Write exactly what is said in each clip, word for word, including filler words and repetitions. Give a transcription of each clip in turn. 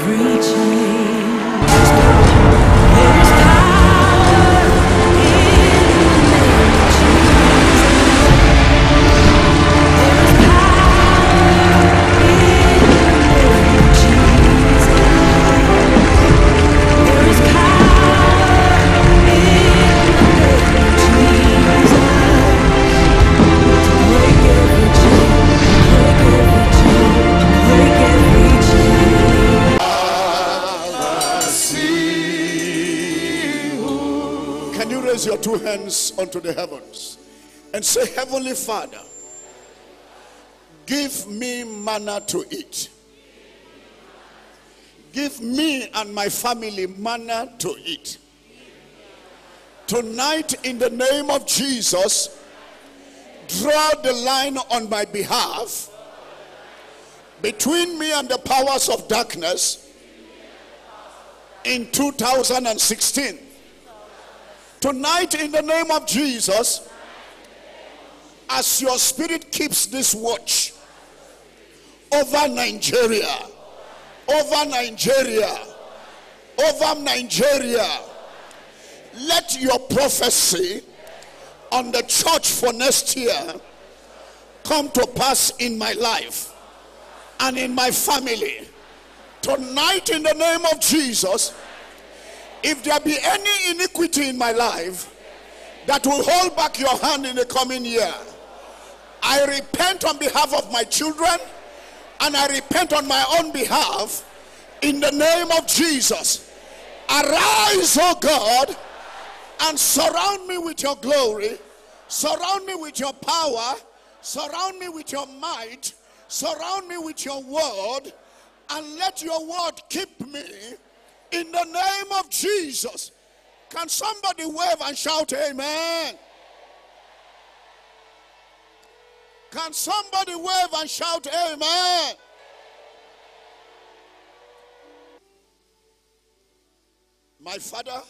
every chain. There is power in the name of Jesus. There is power in the name of Jesus. There is power in the name of Jesus. To break every chain, break every chain, break every chain. Can you raise your two hands unto the heavens and say, Heavenly Father, give me manna to eat. Give me and my family manna to eat. Tonight, in the name of Jesus, draw the line on my behalf between me and the powers of darkness in two thousand sixteen. Tonight, in the name of Jesus, as your spirit keeps this watch over Nigeria, over Nigeria, over Nigeria, let your prophecy on the church for next year come to pass in my life and in my family. Tonight, in the name of Jesus, if there be any iniquity in my life that will hold back your hand in the coming year, I repent on behalf of my children and I repent on my own behalf in the name of Jesus. Arise, O God, and surround me with your glory, surround me with your power, surround me with your might, surround me with your word, and let your word keep me in the name of Jesus. Can somebody wave and shout amen? Can somebody wave and shout amen? My Father,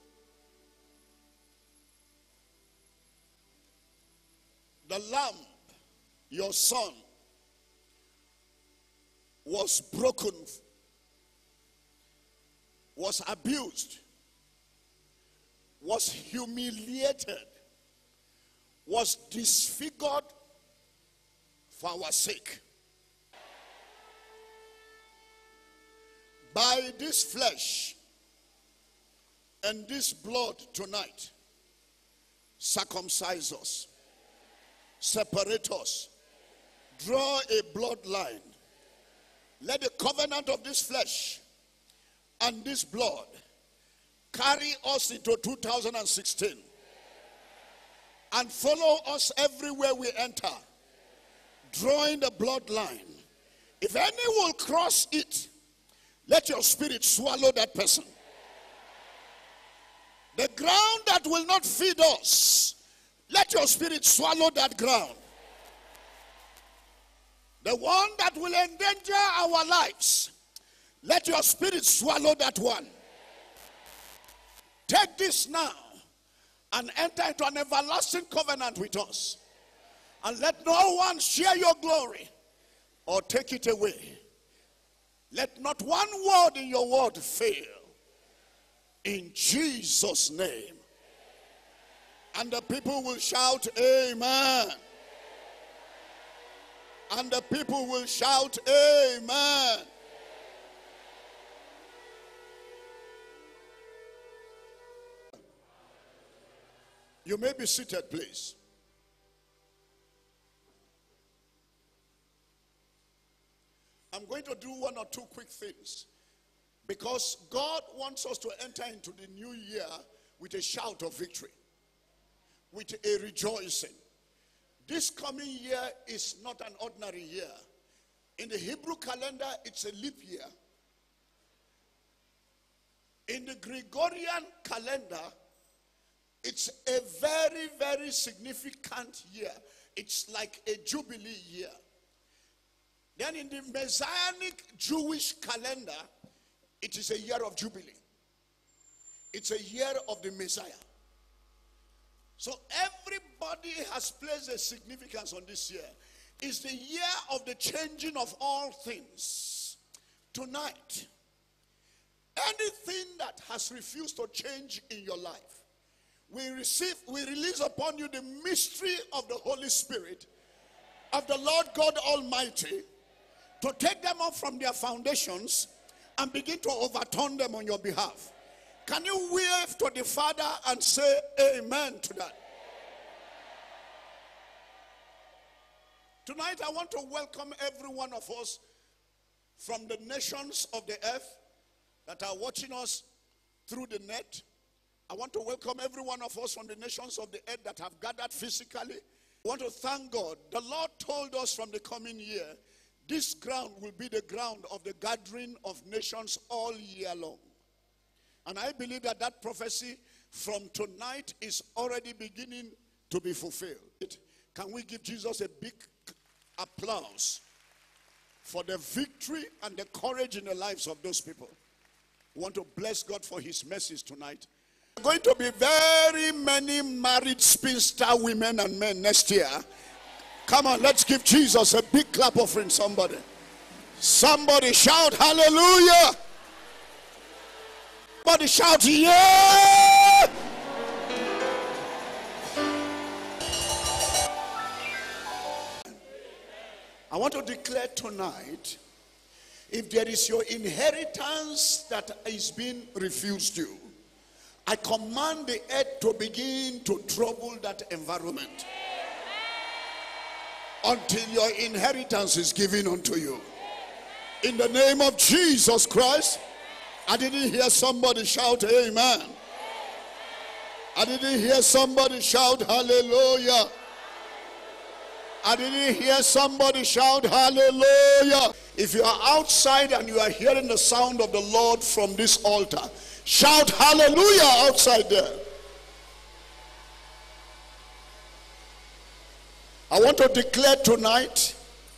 the lamb, your son, was broken, was abused, was humiliated, was disfigured for our sake. By this flesh and this blood tonight, circumcise us, separate us, draw a bloodline. Let the covenant of this flesh and this blood carry us into two thousand sixteen and follow us everywhere we enter, drawing the bloodline. If any will cross it, let your spirit swallow that person. The ground that will not feed us, let your spirit swallow that ground. The one that will endanger our lives, let your spirit swallow that one. Take this now and enter into an everlasting covenant with us. And let no one share your glory or take it away. Let not one word in your word fail. In Jesus' name. And the people will shout amen. And the people will shout amen. You may be seated, please. I'm going to do one or two quick things, because God wants us to enter into the new year with a shout of victory, with a rejoicing. This coming year is not an ordinary year. In the Hebrew calendar, it's a leap year. In the Gregorian calendar, it's a very, very significant year. It's like a jubilee year. Then in the Messianic Jewish calendar, it is a year of jubilee. It's a year of the Messiah. So everybody has placed a significance on this year. It's the year of the changing of all things. Tonight, Anything that has refused to change in your life, we receive, we release upon you the mystery of the Holy Spirit of the Lord God Almighty to take them up from their foundations and begin to overturn them on your behalf. Can you wave to the Father and say amen to that? Tonight I want to welcome every one of us from the nations of the earth that are watching us through the net. I want to welcome every one of us from the nations of the earth that have gathered physically. I want to thank God. The Lord told us from the coming year, this ground will be the ground of the gathering of nations all year long. And I believe that that prophecy from tonight is already beginning to be fulfilled. Can we give Jesus a big applause for the victory and the courage in the lives of those people? We want to bless God for his mercies tonight. There are going to be very many married spinster women and men next year. Come on, let's give Jesus a big clap offering, somebody. Somebody shout hallelujah. Somebody shout yeah. I want to declare tonight, if there is your inheritance that is being refused you, I command the earth to begin to trouble that environment until your inheritance is given unto you. In the name of Jesus Christ. I didn't hear somebody shout amen. I didn't hear somebody shout hallelujah. I didn't hear somebody shout hallelujah. If you are outside and you are hearing the sound of the Lord from this altar, shout hallelujah outside there. I want to declare tonight,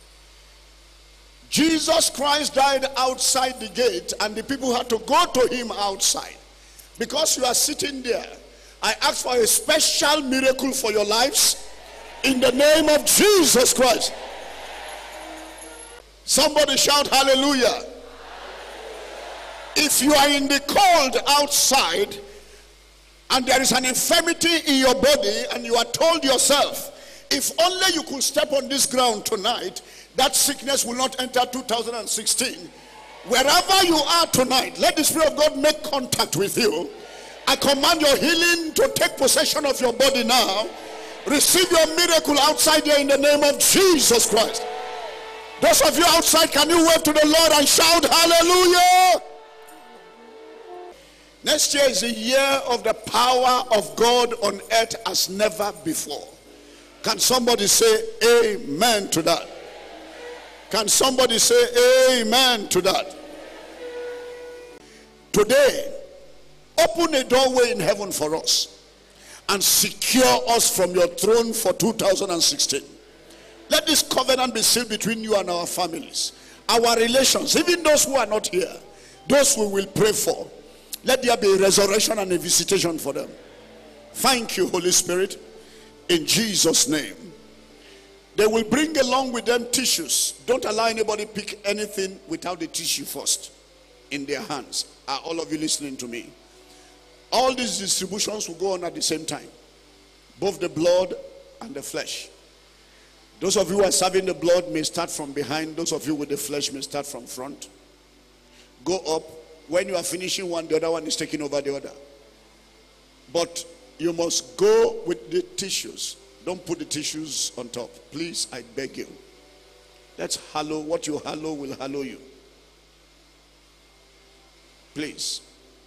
Jesus Christ died outside the gate and the people had to go to him outside. Because you are sitting there, I ask for a special miracle for your lives in the name of Jesus Christ. Somebody shout hallelujah. If you are in the cold outside and there is an infirmity in your body and you are told yourself, if only you could step on this ground tonight, that sickness will not enter two thousand sixteen. Wherever you are tonight, let the Spirit of God make contact with you. I command your healing to take possession of your body now. Receive your miracle outside here in the name of Jesus Christ. Those of you outside, can you wave to the Lord and shout hallelujah? Next year is a year of the power of God on earth as never before. Can somebody say amen to that? Can somebody say amen to that? Today, open a doorway in heaven for us and secure us from your throne for two thousand sixteen. Let this covenant be sealed between you and our families, our relations, even those who are not here, those we will pray for. Let there be a resurrection and a visitation for them. Thank you, Holy Spirit, in Jesus' name. They will bring along with them tissues. Don't allow anybody pick anything without the tissue first in their hands. Are all of you listening to me? All these distributions will go on at the same time, both the blood and the flesh. Those of you who are serving the blood may start from behind. Those of you with the flesh may start from front. Go up. When you are finishing one, the other one is taking over the other. But you must go with the tissues. Don't put the tissues on top. Please, I beg you. Let's hallow. What you hallow will hallow you. Please.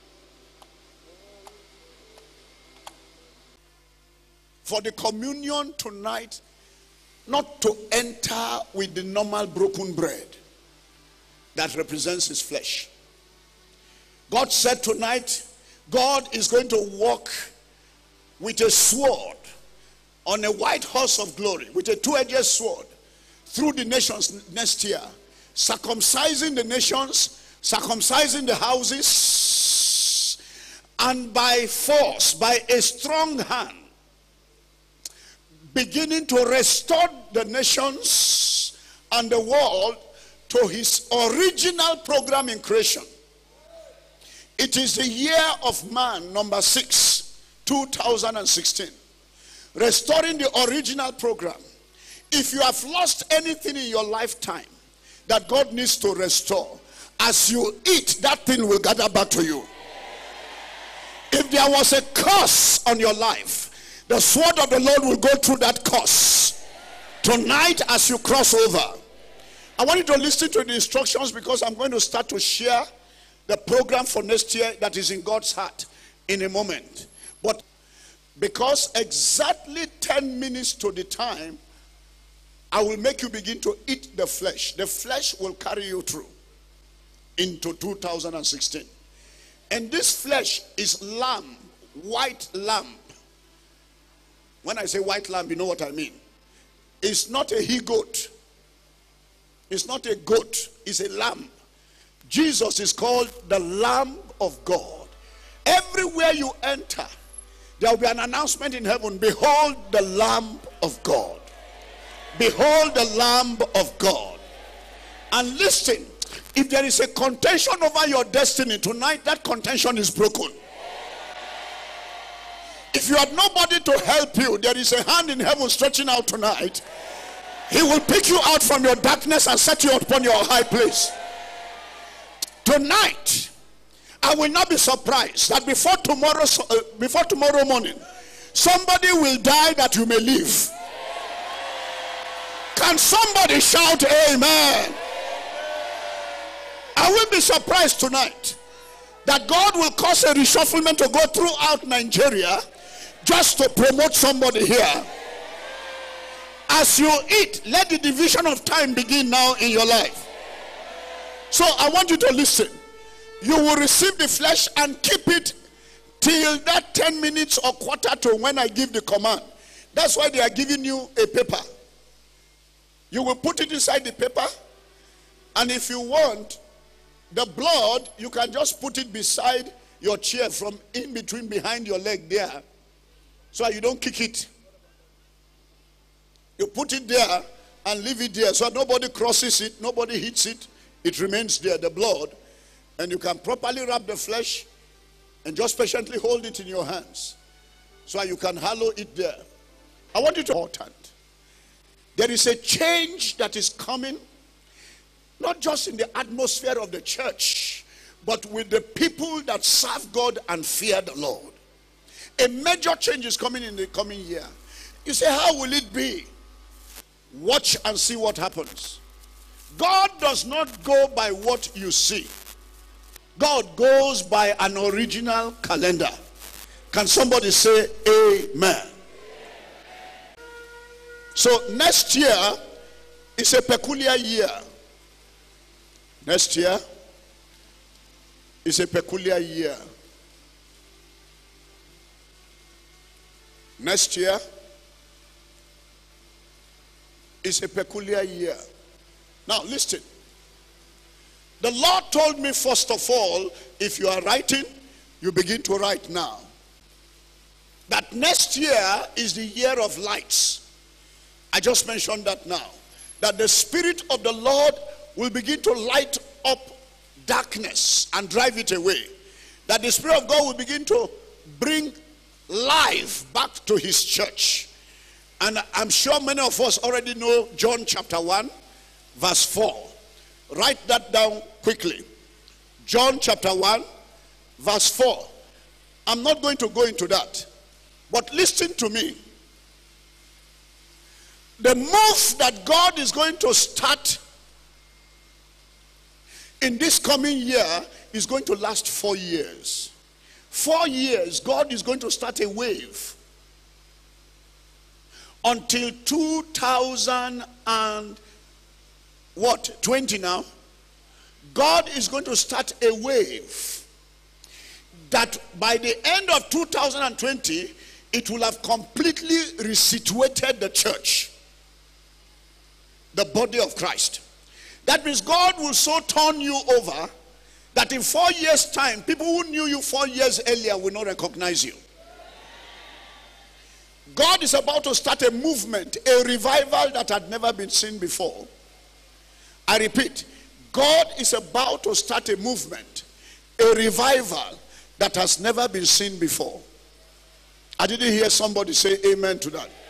For the communion tonight, not to enter with the normal broken bread that represents his flesh. God said tonight, God is going to walk with a sword on a white horse of glory, with a two-edged sword, through the nations next year, circumcising the nations, circumcising the houses, and by force, by a strong hand, beginning to restore the nations and the world to his original program in creation. It is the year of man, number six, two thousand sixteen. Restoring the original program. If you have lost anything in your lifetime that God needs to restore, as you eat, that thing will gather back to you. If there was a curse on your life, the sword of the Lord will go through that curse. Tonight, as you cross over, I want you to listen to the instructions, because I'm going to start to share the program for next year that is in God's heart in a moment. But because exactly ten minutes to the time, I will make you begin to eat the flesh. The flesh will carry you through into two thousand sixteen. And this flesh is lamb, white lamb. When I say white lamb, you know what I mean. It's not a he-goat. It's not a goat. It's a lamb. Jesus is called the Lamb of God. Everywhere you enter, there will be an announcement in heaven. Behold the Lamb of God. Behold the Lamb of God. And listen, if there is a contention over your destiny tonight, that contention is broken. If you had nobody to help you, there is a hand in heaven stretching out tonight. He will pick you out from your darkness and set you upon your high place. Tonight, I will not be surprised that before tomorrow, uh, before tomorrow morning, somebody will die that you may live. Can somebody shout amen? I will be surprised tonight that God will cause a reshufflement to go throughout Nigeria just to promote somebody here. As you eat, let the division of time begin now in your life. So I want you to listen. You will receive the flesh and keep it till that ten minutes or quarter to when I give the command. That's why they are giving you a paper. You will put it inside the paper, and if you want the blood, you can just put it beside your chair, from in between behind your leg there, so you don't kick it. You put it there and leave it there, so nobody crosses it, nobody hits it. It remains there, the blood, and you can properly wrap the flesh and just patiently hold it in your hands so you can hallow it there. I want you to important. There is a change that is coming, not just in the atmosphere of the church, but with the people that serve God and fear the Lord. A major change is coming in the coming year. You say, how will it be? Watch and see what happens. God does not go by what you see. God goes by an original calendar. Can somebody say amen? So next year is a peculiar year. Next year is a peculiar year. Next year is a peculiar year. Now listen. The Lord told me, first of all, if you are writing, you begin to write now. That next year is the year of lights. I just mentioned that now. That the Spirit of the Lord will begin to light up darkness and drive it away. That the Spirit of God will begin to bring life back to his church. And I'm sure many of us already know John chapter one, verse four. Write that down quickly. John chapter one, verse four. I'm not going to go into that. But listen to me. The move that God is going to start in this coming year is going to last four years. Four years, God is going to start a wave. Until two thousand and what? twenty now. God is going to start a wave that by the end of two thousand twenty, it will have completely resituated the church. The body of Christ. That means God will so turn you over that in four years' time, people who knew you four years earlier will not recognize you. God is about to start a movement, a revival that had never been seen before. I repeat, God is about to start a movement, a revival that has never been seen before. I didn't hear somebody say amen to that.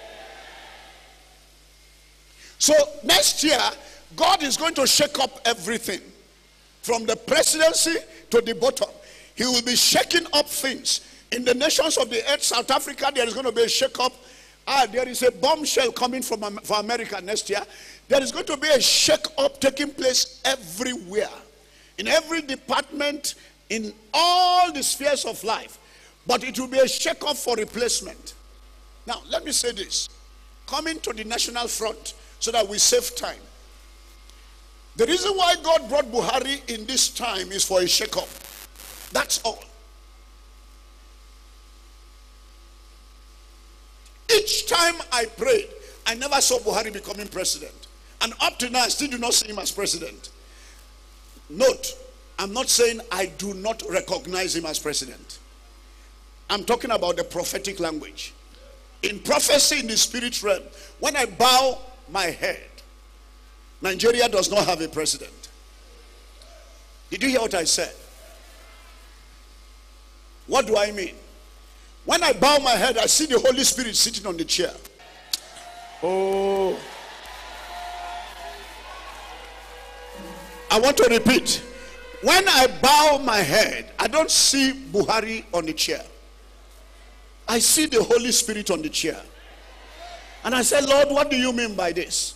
So next year, God is going to shake up everything. From the presidency to the bottom. He will be shaking up things. In the nations of the earth, South Africa, there is going to be a shake-up. Ah, there is a bombshell coming from for America next year. There is going to be a shake-up taking place everywhere. In every department, in all the spheres of life. But it will be a shake-up for replacement. Now, let me say this. Coming to the national front so that we save time. The reason why God brought Buhari in this time is for a shake-up. That's all. Each time I prayed, I never saw Buhari becoming president. And up to now, I still do not see him as president. Note, I'm not saying I do not recognize him as president. I'm talking about the prophetic language. In prophecy in the spirit realm, when I bow my head, Nigeria does not have a president. Did you hear what I said? What do I mean? When I bow my head, I see the Holy Spirit sitting on the chair. Oh. I want to repeat. When I bow my head, I don't see Buhari on the chair. I see the Holy Spirit on the chair. And I said, Lord, what do you mean by this?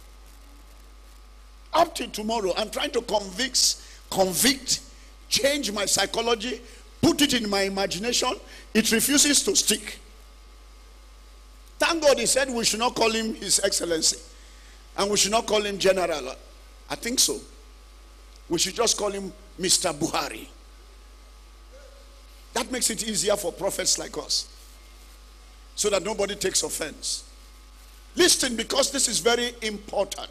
Up till tomorrow, I'm trying to convict, convict, change my psychology, put it in my imagination. It refuses to stick. Thank God he said we should not call him His Excellency. And we should not call him General. I think so. We should just call him Mister Buhari. That makes it easier for prophets like us. So that nobody takes offense. Listen, because this is very important.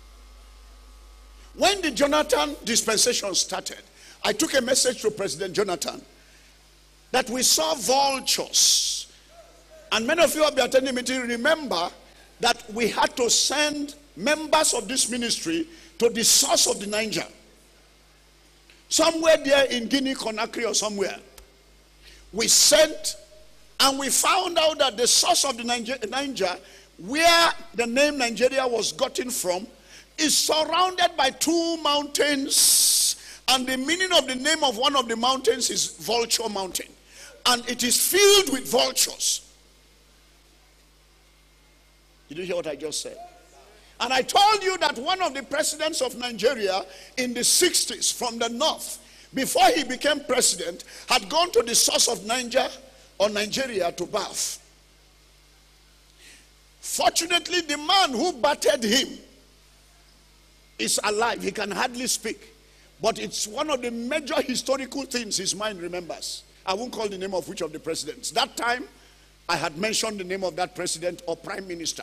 When the Jonathan dispensation started, I took a message to President Jonathan that we saw vultures. And many of you have been attending the meeting. Remember that we had to send members of this ministry to the source of the Niger. Somewhere there in Guinea, Conakry or somewhere. We sent and we found out that the source of the Niger, Niger where the name Nigeria was gotten from, is surrounded by two mountains, and the meaning of the name of one of the mountains is Vulture Mountain, and it is filled with vultures. Did you hear what I just said? And I told you that one of the presidents of Nigeria in the sixties from the north, before he became president, had gone to the source of Niger or Nigeria to bath. Fortunately, the man who battered him is alive. He can hardly speak. But it's one of the major historical things his mind remembers. I won't call the name of which of the presidents. That time, I had mentioned the name of that president or prime minister.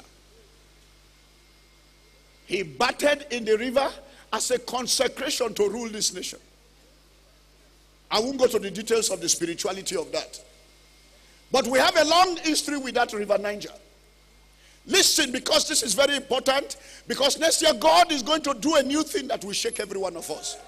He battled in the river as a consecration to rule this nation. I won't go to the details of the spirituality of that. But we have a long history with that river Niger. Listen, because this is very important. Because next year, God is going to do a new thing that will shake every one of us.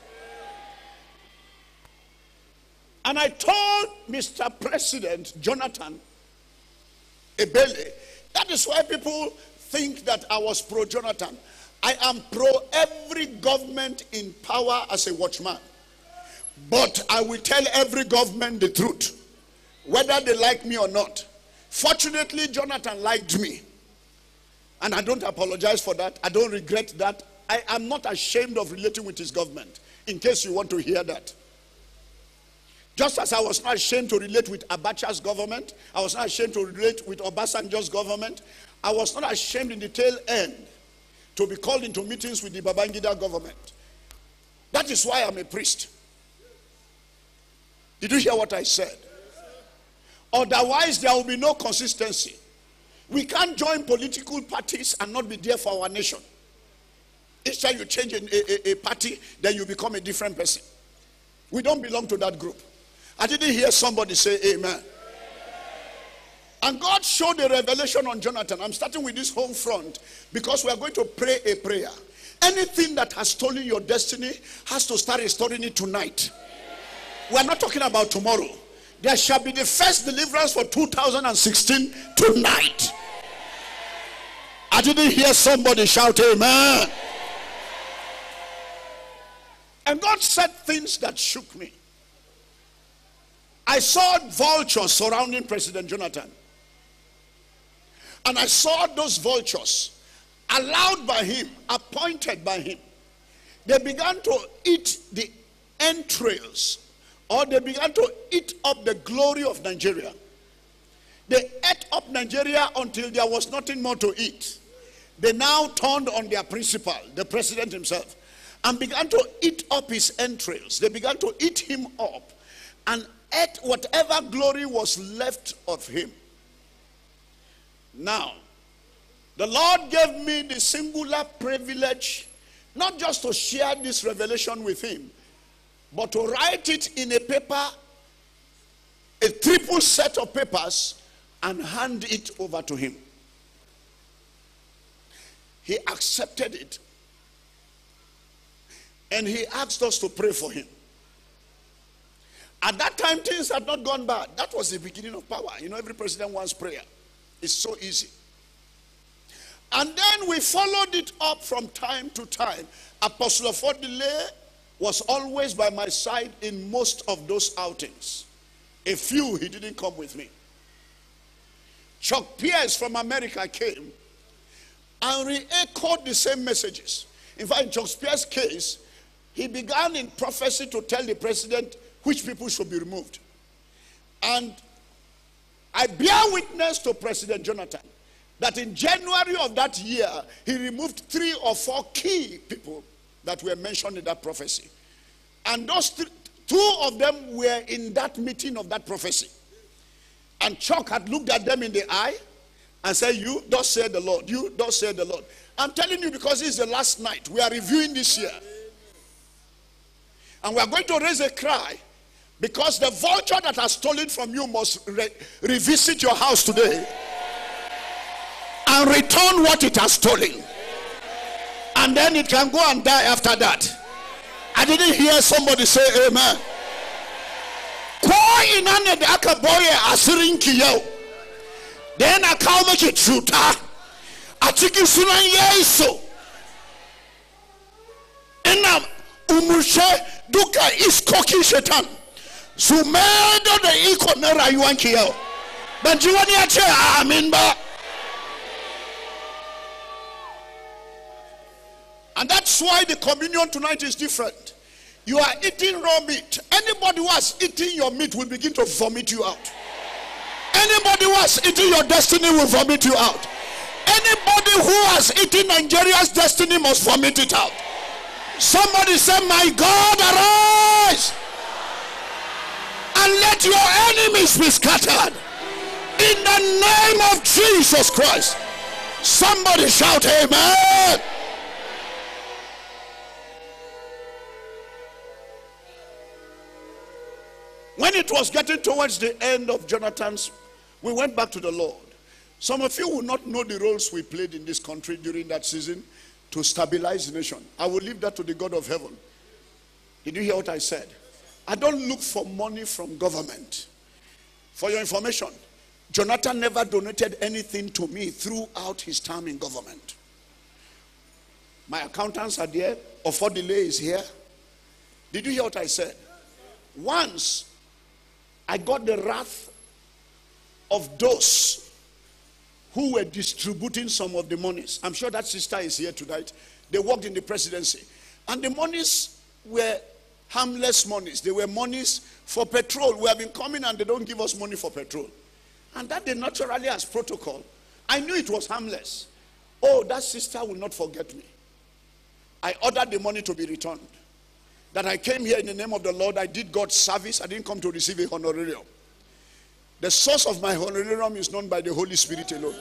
And I told Mister President Jonathan Ebele, that is why people think that I was pro-Jonathan. I am pro every government in power as a watchman. But I will tell every government the truth, whether they like me or not. Fortunately, Jonathan liked me. And I don't apologize for that. I don't regret that. I am not ashamed of relating with his government, in case you want to hear that. Just as I was not ashamed to relate with Abacha's government, I was not ashamed to relate with Obasanjo's government, I was not ashamed in the tail end to be called into meetings with the Babangida government. That is why I'm a priest. Did you hear what I said? Otherwise, there will be no consistency. We can't join political parties and not be there for our nation. Each time you change a, a, a party, then you become a different person. We don't belong to that group. I didn't hear somebody say amen. And God showed a revelation on Jonathan. I'm starting with this home front because we are going to pray a prayer. Anything that has stolen your destiny has to start restoring it tonight. We're not talking about tomorrow. There shall be the first deliverance for two thousand sixteen tonight. I didn't hear somebody shout amen. And God said things that shook me. I saw vultures surrounding President Jonathan. And I saw those vultures allowed by him, appointed by him. They began to eat the entrails, or they began to eat up the glory of Nigeria. They ate up Nigeria until there was nothing more to eat. They now turned on their principal, the president himself, and began to eat up his entrails. They began to eat him up and ate whatever glory was left of him. Now, the Lord gave me the singular privilege not just to share this revelation with him, but to write it in a paper, a triple set of papers, and hand it over to him. He accepted it. And he asked us to pray for him. At that time, things had not gone bad. That was the beginning of power. You know, every president wants prayer. It's so easy. And then we followed it up from time to time. Apostle Afodile was always by my side in most of those outings. A few, he didn't come with me. Chuck Pierce from America came and re-echoed the same messages. In fact, in Chuck Pierce's case, he began in prophecy to tell the president which people should be removed. And I bear witness to President Jonathan that in January of that year, he removed three or four key people that were mentioned in that prophecy. And those th two of them were in that meeting of that prophecy. And Chuck had looked at them in the eye and said, you, thus said the Lord, you, thus said the Lord. I'm telling you because it's the last night. We are reviewing this year. And we are going to raise a cry because the vulture that has stolen from you must re revisit your house today and return what it has stolen. And then it can go and die after that. I didn't hear somebody say amen. Then I can't make it true. I think it's so. And now, Umushe Duka is cooking Shaitan. Sumedo the Ikonera Yuankio. But you want to I mean, but. And that's why the communion tonight is different. You are eating raw meat. Anybody who has eaten your meat will begin to vomit you out. Anybody who has eaten your destiny will vomit you out. Anybody who has eaten Nigeria's destiny must vomit it out. Somebody say, my God, arise and let your enemies be scattered in the name of Jesus Christ. Somebody shout amen. When it was getting towards the end of Jonathan's, we went back to the Lord. Some of you will not know the roles we played in this country during that season to stabilize the nation. I will leave that to the God of heaven. Did you hear what I said? I don't look for money from government. For your information, Jonathan never donated anything to me throughout his time in government. My accountants are there. Afodile is here. Did you hear what I said? Once, I got the wrath of those who were distributing some of the monies. I'm sure that sister is here tonight. They worked in the presidency. And the monies were harmless monies. They were monies for petrol. We have been coming and they don't give us money for petrol. And that they naturally as protocol. I knew it was harmless. Oh, that sister will not forget me. I ordered the money to be returned. That I came here in the name of the Lord. I did God's service. I didn't come to receive a honorarium. The source of my honorarium is known by the Holy Spirit alone.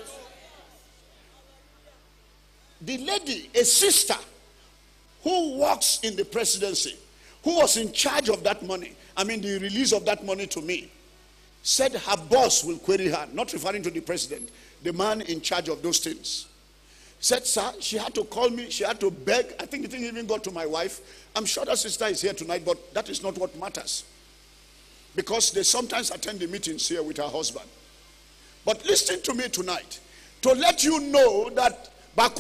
The lady, a sister, who works in the presidency, who was in charge of that money, I mean the release of that money to me, said her boss will query her, not referring to the president, the man in charge of those things. Said, sir, she had to call me, she had to beg. I think it didn't even go to my wife. I'm sure that sister is here tonight, but that is not what matters. because they sometimes attend the meetings here with her husband. But listen to me tonight to let you know that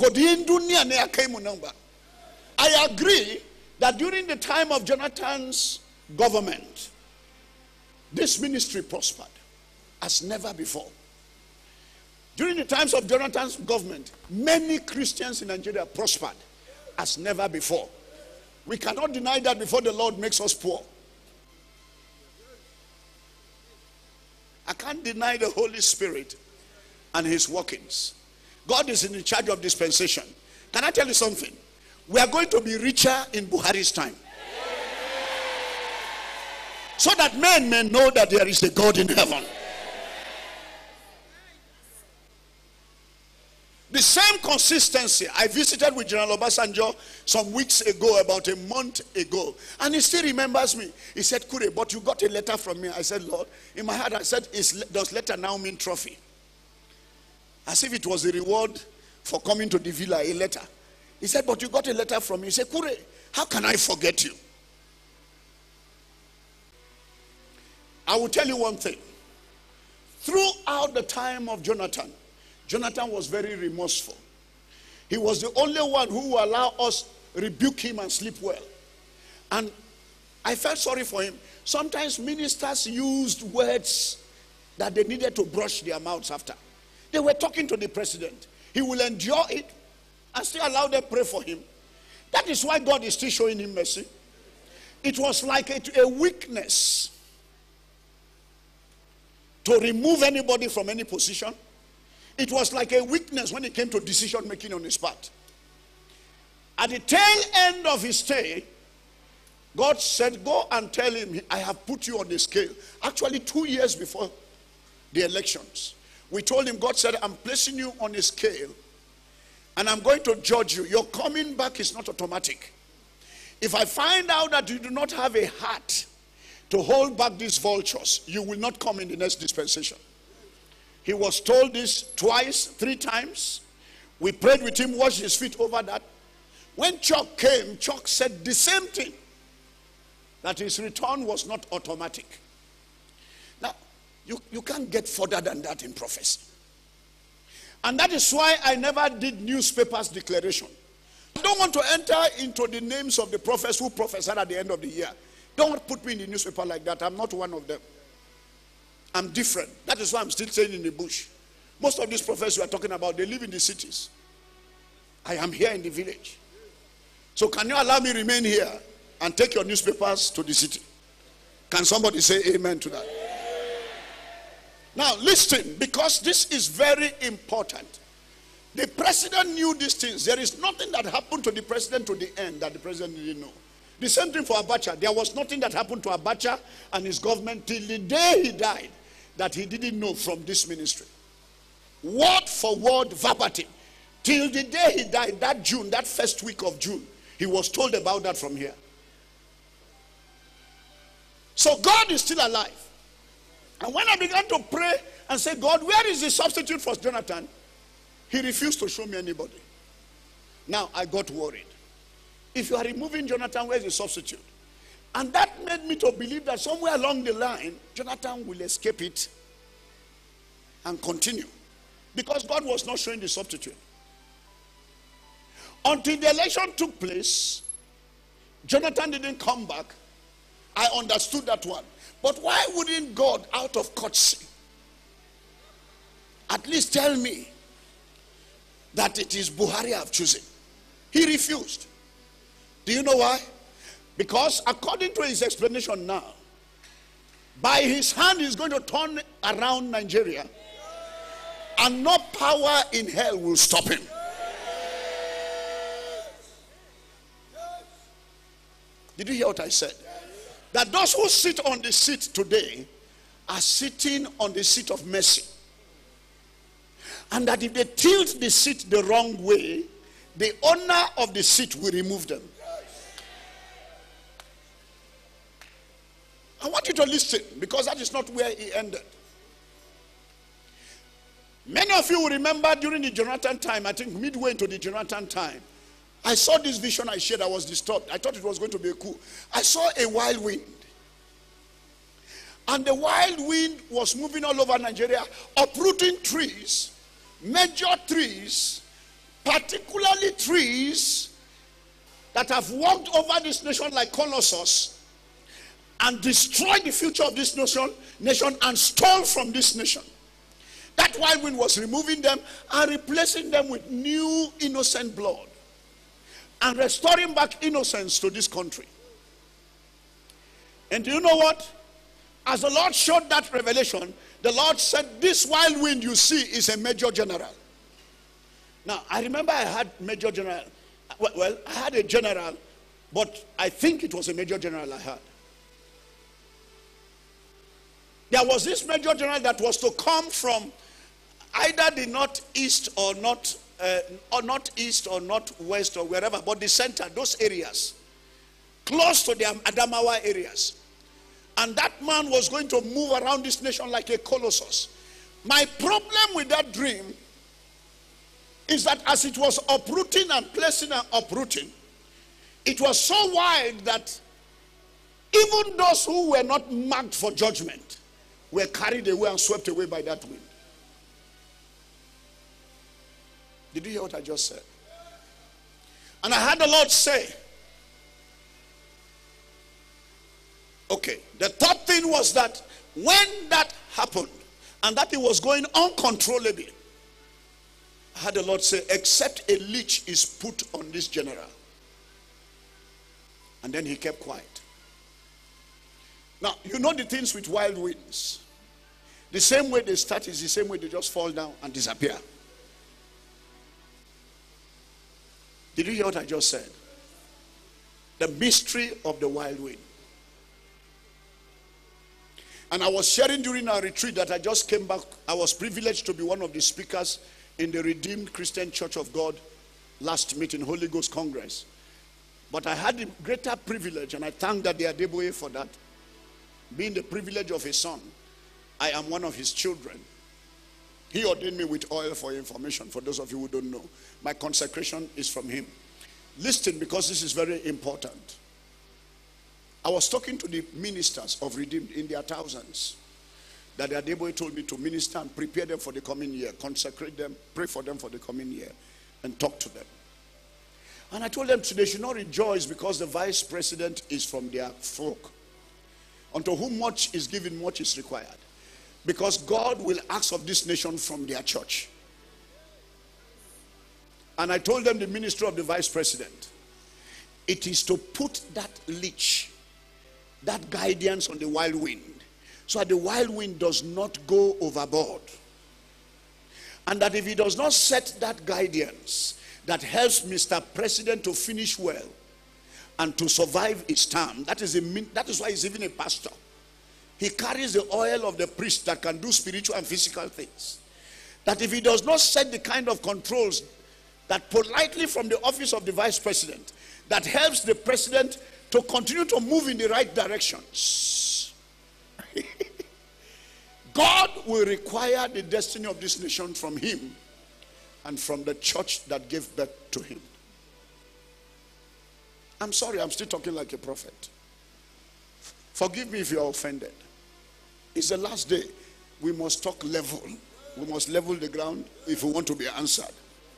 I agree that during the time of Jonathan's government, this ministry prospered as never before. During the times of Jonathan's government, many Christians in Nigeria prospered as never before. We cannot deny that before the Lord makes us poor. I can't deny the Holy Spirit and his workings. God is in charge of dispensation. Can I tell you something? We are going to be richer in Buhari's time. So that men may know that there is a God in heaven. The same consistency I visited with General Obasanjo some weeks ago, about a month ago, and he still remembers me. He said, Kure, but you got a letter from me. I said, Lord, in my heart I said, is, does letter now mean trophy? As if it was a reward for coming to the villa, a letter. He said, but you got a letter from me. He said, Kure, how can I forget you? I will tell you one thing. Throughout the time of Jonathan, Jonathan was very remorseful. He was the only one who would allow us rebuke him and sleep well. And I felt sorry for him. Sometimes ministers used words that they needed to brush their mouths after. They were talking to the president. He will endure it and still allow them pray for him. That is why God is still showing him mercy. It was like a, a weakness to remove anybody from any position. It was like a weakness when it came to decision making on his part. At the tail end of his stay, God said, go and tell him, I have put you on the scale. Actually, two years before the elections, we told him, God said, I'm placing you on a scale and I'm going to judge you. Your coming back is not automatic. If I find out that you do not have a heart to hold back these vultures, you will not come in the next dispensation. He was told this twice, three times. We prayed with him, washed his feet over that. When Chuck came, Chuck said the same thing, that his return was not automatic. Now, you, you can't get further than that in prophecy. And that is why I never did newspapers declaration. I don't want to enter into the names of the prophets who prophesied at the end of the year. Don't put me in the newspaper like that. I'm not one of them. I'm different. That is why I'm still staying in the bush. Most of these prophets we are talking about, they live in the cities. I am here in the village. So can you allow me remain here and take your newspapers to the city? Can somebody say amen to that? Now listen, because this is very important. The president knew these things. There is nothing that happened to the president to the end that the president didn't know. The same thing for Abacha. There was nothing that happened to Abacha and his government till the day he died that he didn't know from this ministry. Word for word, verbatim. Till the day he died, that June, that first week of June, he was told about that from here. So God is still alive. And when I began to pray and say, God, where is the substitute for Jonathan? He refused to show me anybody. Now I got worried. If you are removing Jonathan, where is the substitute? And that made me to believe that somewhere along the line, Jonathan will escape it and continue. Because God was not showing the substitute. Until the election took place, Jonathan didn't come back. I understood that one. But why wouldn't God, out of courtesy, at least tell me that it is Buhari I've chosen? He refused. Do you know why? Because according to his explanation now, by his hand he's going to turn around Nigeria and no power in hell will stop him. Did you hear what I said? That those who sit on the seat today are sitting on the seat of mercy. And that if they tilt the seat the wrong way, the owner of the seat will remove them. I want you to listen, because that is not where he ended. Many of you will remember during the Jonathan time, I think midway into the Jonathan time, I saw this vision I shared. I was disturbed. I thought it was going to be a coup. I saw a wild wind. And the wild wind was moving all over Nigeria, uprooting trees, major trees, particularly trees that have walked over this nation like colossus and destroyed the future of this nation, nation and stole from this nation. That wild wind was removing them and replacing them with new innocent blood and restoring back innocence to this country. And do you know what? As the Lord showed that revelation, the Lord said, this wild wind you see is a major general. Now, I remember I had major general. Well, I had a general, but I think it was a major general I had. There was this major general that was to come from either the northeast or not, uh, or northeast or northwest or wherever, but the center, those areas, close to the Adamawa areas. And that man was going to move around this nation like a colossus. My problem with that dream is that as it was uprooting and placing and uprooting, it was so wide that even those who were not marked for judgment were carried away and swept away by that wind. Did you hear what I just said? And I heard the Lord say, okay, the third thing was that when that happened and that it was going uncontrollably, I had the Lord say, except a leech is put on this general. And then he kept quiet. Now, you know the things with wild winds. The same way they start is the same way they just fall down and disappear. Did you hear what I just said? The mystery of the wild wind. And I was sharing during our retreat that I just came back. I was privileged to be one of the speakers in the Redeemed Christian Church of God last meeting, Holy Ghost Congress. But I had the greater privilege, and I thank Daddy Adeboye for that. Being the privilege of his son, I am one of his children. He ordained me with oil for information, for those of you who don't know. My consecration is from him. Listen, because this is very important. I was talking to the ministers of Redeemed in their thousands. That the Adeboye told me to minister and prepare them for the coming year, consecrate them, pray for them for the coming year, and talk to them. And I told them today they should not rejoice because the vice president is from their folk. Unto whom much is given, much is required. Because God will ask of this nation from their church. And I told them the ministry of the vice president, it is to put that leash, that guidance on the wild wind, so that the wild wind does not go overboard. And that if he does not set that guidance that helps Mister President to finish well and to survive his term, that is, a, that is why he's even a pastor. He carries the oil of the priest that can do spiritual and physical things. That if he does not set the kind of controls that politely from the office of the vice president, that helps the president to continue to move in the right directions, God will require the destiny of this nation from him and from the church that gave birth to him. I'm sorry, I'm still talking like a prophet. Forgive me if you are offended. It's the last day. We must talk level. We must level the ground if we want to be answered.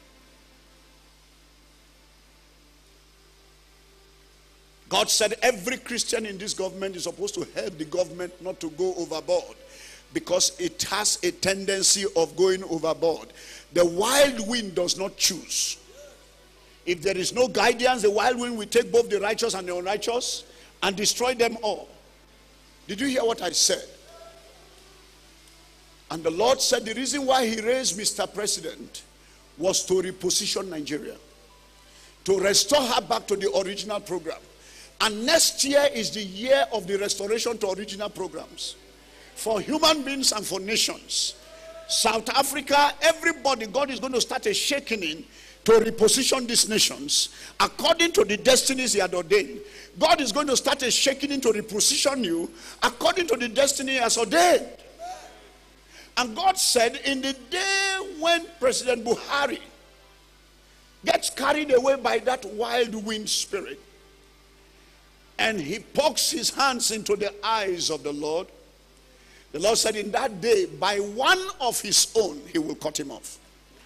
God said every Christian in this government is supposed to help the government not to go overboard, because it has a tendency of going overboard. The wild wind does not choose. If there is no guidance, the wild wind will take both the righteous and the unrighteous and destroy them all. Did you hear what I said? And the Lord said the reason why he raised Mister President was to reposition Nigeria, to restore her back to the original program. And next year is the year of the restoration to original programs for human beings and for nations. South Africa, everybody, God is going to start a shaking to reposition these nations according to the destinies he had ordained. God is going to start a shaking to reposition you according to the destiny he has ordained. And God said, in the day when President Buhari gets carried away by that wild wind spirit, and he pokes his hands into the eyes of the Lord, The Lord said in that day, by one of his own, he will cut him off.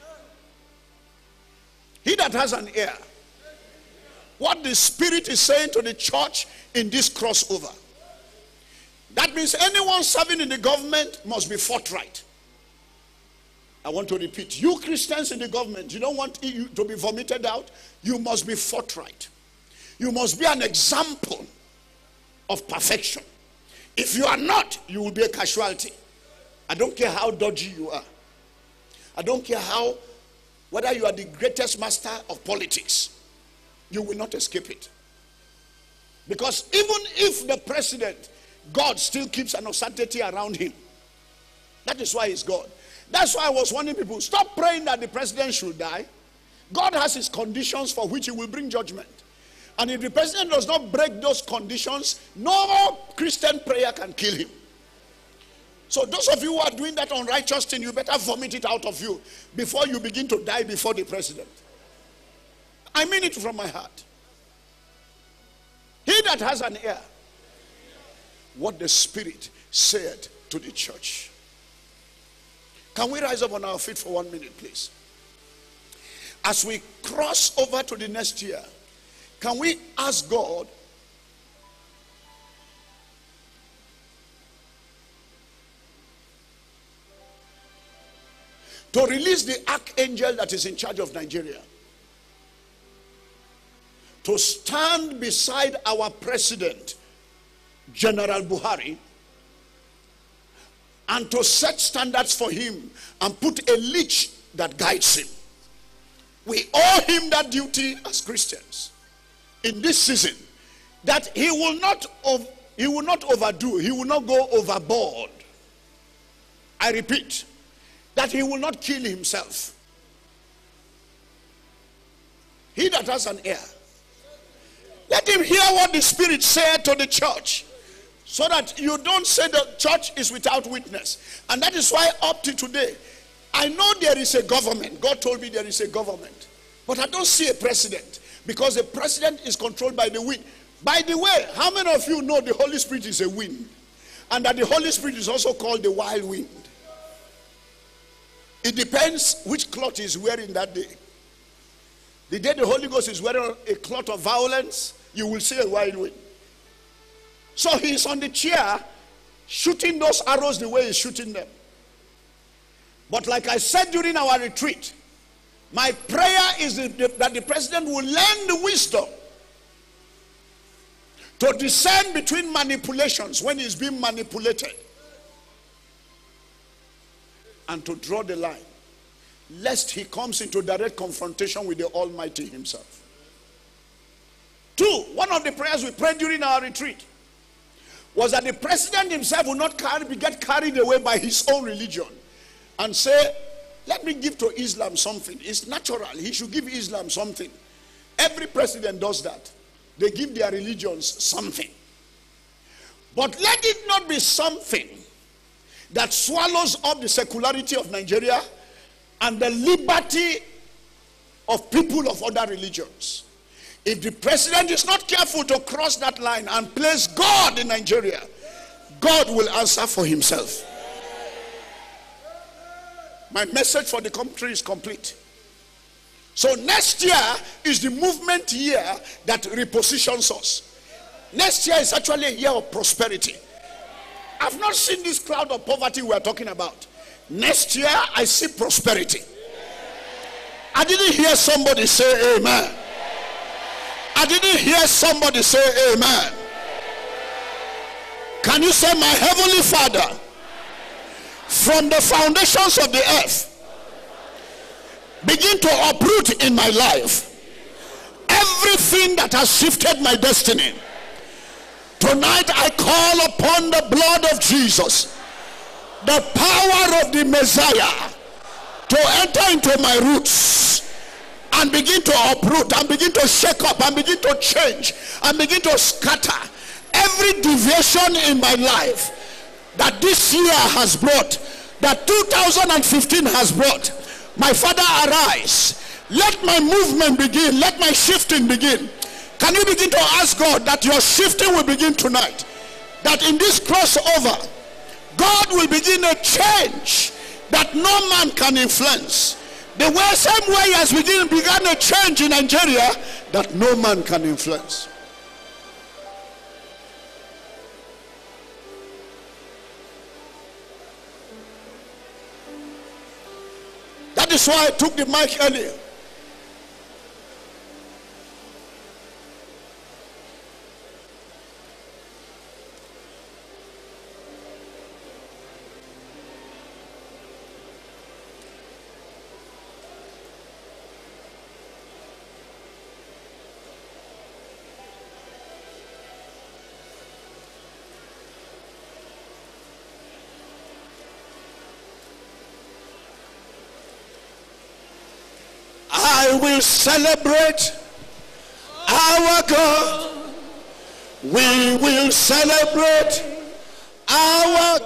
He that has an ear, what the Spirit is saying to the church in this crossover. That means anyone serving in the government must be forthright. I want to repeat, you Christians in the government, you don't want you to be vomited out. You must be forthright. You must be an example of perfection. If you are not, you will be a casualty. I don't care how dodgy you are. I don't care how, whether you are the greatest master of politics, you will not escape it. Because even if the president, God still keeps an uncertainty around him. That is why he's God. That's why I was warning people, stop praying that the president should die. God has his conditions for which he will bring judgment. And if the president does not break those conditions, no Christian prayer can kill him. So those of you who are doing that unrighteous thing, you better vomit it out of you before you begin to die before the president. I mean it from my heart. He that has an ear, what the Spirit said to the church. Can we rise up on our feet for one minute, please? As we cross over to the next year, can we ask God to release the archangel that is in charge of Nigeria, to stand beside our president, General Buhari, and to set standards for him and put a leash that guides him. We owe him that duty as Christians in this season, that he will not he will not overdo, he will not go overboard. I repeat, that he will not kill himself. He that has an ear, let him hear what the Spirit said to the church, so that you don't say the church is without witness. And that is why up to today, I know there is a government. God told me there is a government. But I don't see a president, because the president is controlled by the wind. By the way, how many of you know the Holy Spirit is a wind? And that the Holy Spirit is also called the wild wind? It depends which cloth he is wearing that day. The day the Holy Ghost is wearing a cloth of violence, you will see a wild wind. So he is on the chair shooting those arrows the way he's shooting them. But like I said during our retreat, my prayer is that the president will learn the wisdom to discern between manipulations when he's being manipulated, and to draw the line, lest he comes into direct confrontation with the Almighty himself. Two, one of the prayers we prayed during our retreat was that the president himself will not carry, get carried away by his own religion and say, let me give to Islam something. It's natural. He should give Islam something. Every president does that. They give their religions something. But let it not be something that swallows up the secularity of Nigeria and the liberty of people of other religions. If the president is not careful to cross that line and place God in Nigeria, God will answer for himself. My message for the country is complete. So next year is the movement year that repositions us. Next year is actually a year of prosperity. I've not seen this cloud of poverty we are talking about. Next year I see prosperity. I didn't hear somebody say amen. I didn't hear somebody say amen. Can you say, my heavenly Father, from the foundations of the earth, begin to uproot in my life everything that has shifted my destiny. Tonight I call upon the blood of Jesus, the power of the Messiah, to enter into my roots and begin to uproot and begin to shake up and begin to change and begin to scatter every deviation in my life that this year has brought, that two thousand fifteen has brought. My Father, arise. Let my movement begin. Let my shifting begin. Can you begin to ask God that your shifting will begin tonight? That in this crossover, God will begin a change that no man can influence. The way, same way as we begin, began a change in Nigeria that no man can influence. That is why I took the mic earlier. I will celebrate our God. We will celebrate our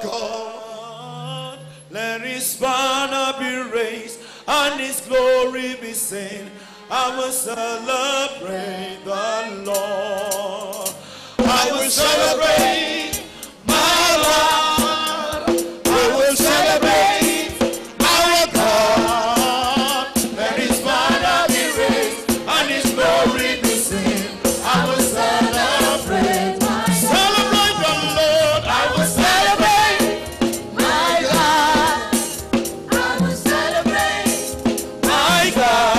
God. Let his banner be raised and his glory be seen. I will celebrate the Lord. I will celebrate my Lord. I will celebrate our God. Let his banner be raised and his glory be seen. I will celebrate my celebrate the Lord. I will celebrate My God, I will celebrate. my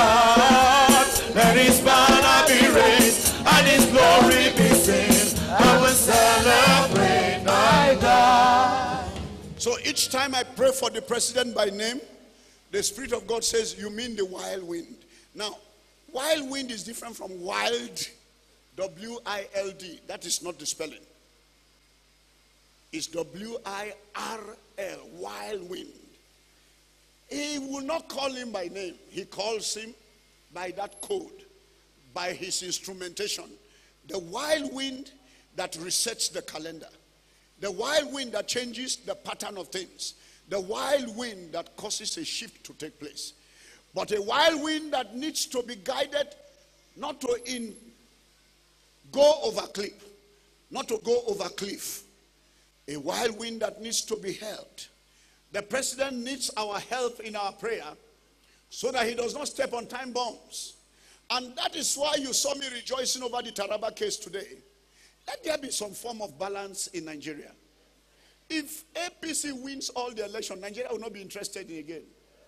God. Let his banner be raised and his glory be seen. I will celebrate my God. So each time I pray for the president by name, the Spirit of God says, you mean the wild wind. Now, wild wind is different from wild, W I L D. That is not the spelling. It's W I R L, wild wind. He will not call him by name. He calls him by that code, by his instrumentation. The wild wind that resets the calendar. The wild wind that changes the pattern of things. The wild wind that causes a shift to take place. But a wild wind that needs to be guided, not to in go over cliff, not to go over cliff. A wild wind that needs to be held. The president needs our help in our prayer so that he does not step on time bombs. And that is why you saw me rejoicing over the Taraba case today. Let there be some form of balance in Nigeria. If A P C wins all the election, Nigeria will not be interested in again.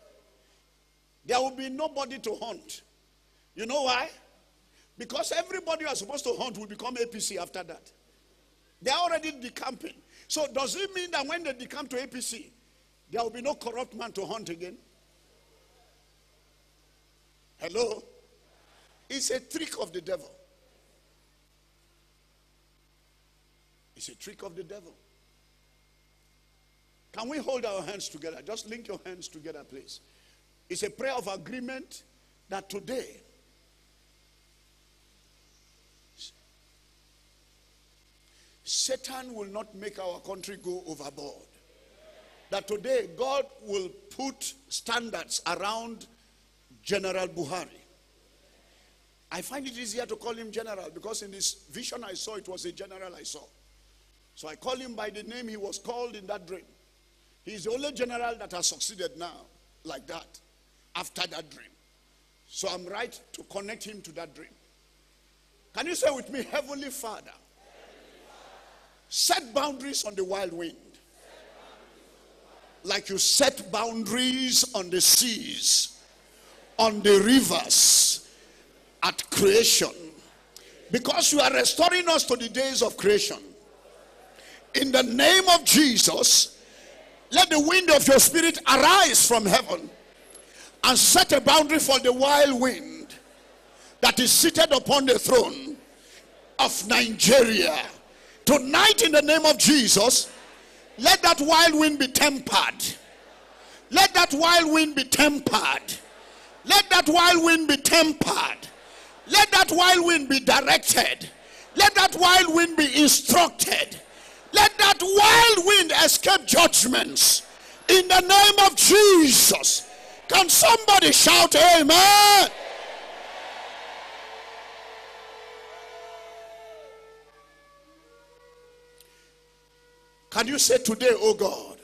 There will be nobody to hunt. You know why? Because everybody you are supposed to hunt will become A P C after that. They are already decamping. So does it mean that when they decamp to A P C, there will be no corrupt man to hunt again? Hello? It's a trick of the devil. It's a trick of the devil. Can we hold our hands together? Just link your hands together, please. It's a prayer of agreement that today, Satan will not make our country go overboard. That today, God will put standards around General Buhari. I find it easier to call him General because in this vision I saw, it was a general I saw. So I call him by the name he was called in that dream. He's the only general that has succeeded now like that after that dream. So I'm right to connect him to that dream. Can you say with me, Heavenly Father, set boundaries on the wild wind. Like you set boundaries on the seas, on the rivers, at creation. Because you are restoring us to the days of creation. In the name of Jesus, let the wind of your spirit arise from heaven and set a boundary for the wild wind that is seated upon the throne of Nigeria. Tonight, in the name of Jesus, let that wild wind be tempered. Let that wild wind be tempered. Let that wild wind be tempered. Let that wild wind be directed. Let that wild wind be instructed. Let that wild wind escape judgments in the name of Jesus. Can somebody shout amen? Can you say today, oh God,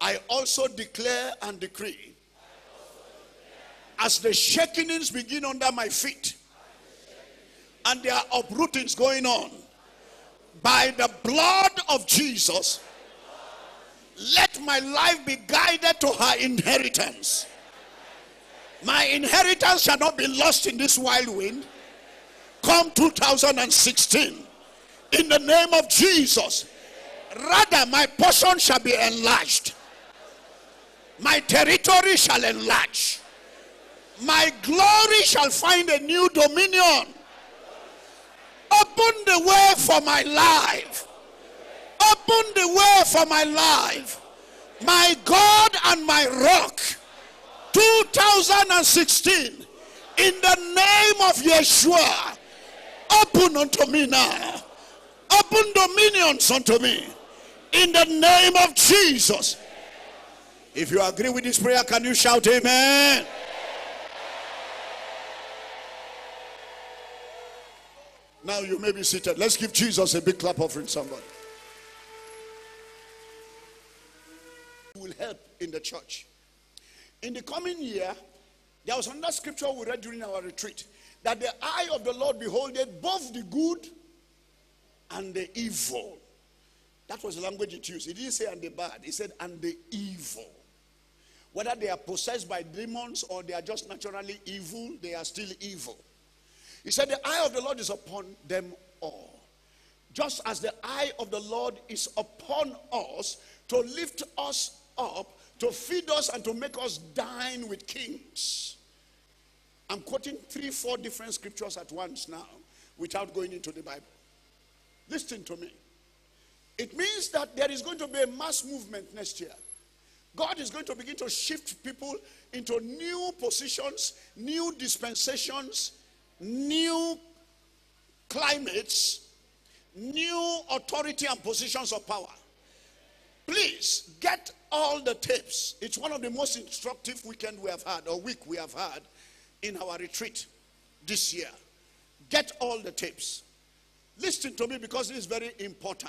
I also declare and decree, as the shakings begin under my feet and there are uprootings going on, by the blood of Jesus, let my life be guided to her inheritance. My inheritance shall not be lost in this wild wind. Come two thousand sixteen, in the name of Jesus, rather my portion shall be enlarged. My territory shall enlarge. My glory shall find a new dominion. Open the way for my life. Open the way for my life. My God and my rock. two thousand sixteen, in the name of Yeshua, open unto me now. Open dominions unto me. In the name of Jesus. If you agree with this prayer, can you shout amen? Now you may be seated. Let's give Jesus a big clap offering, somebody. Will help in the church. In the coming year, there was another scripture we read during our retreat, that the eye of the Lord beholdeth both the good and the evil. That was the language it used. It didn't say and the bad. It said and the evil. Whether they are possessed by demons or they are just naturally evil, they are still evil. He said the eye of the Lord is upon them all. Just as the eye of the Lord is upon us to lift us up, to feed us and to make us dine with kings. I'm quoting three, four different scriptures at once now without going into the Bible. Listen to me. It means that there is going to be a mass movement next year. God is going to begin to shift people into new positions, new dispensations, new climates, new authority and positions of power. Please get all the tapes. It's one of the most instructive weekend we have had, or week we have had in our retreat this year. Get all the tapes. Listen to me, because it is very important.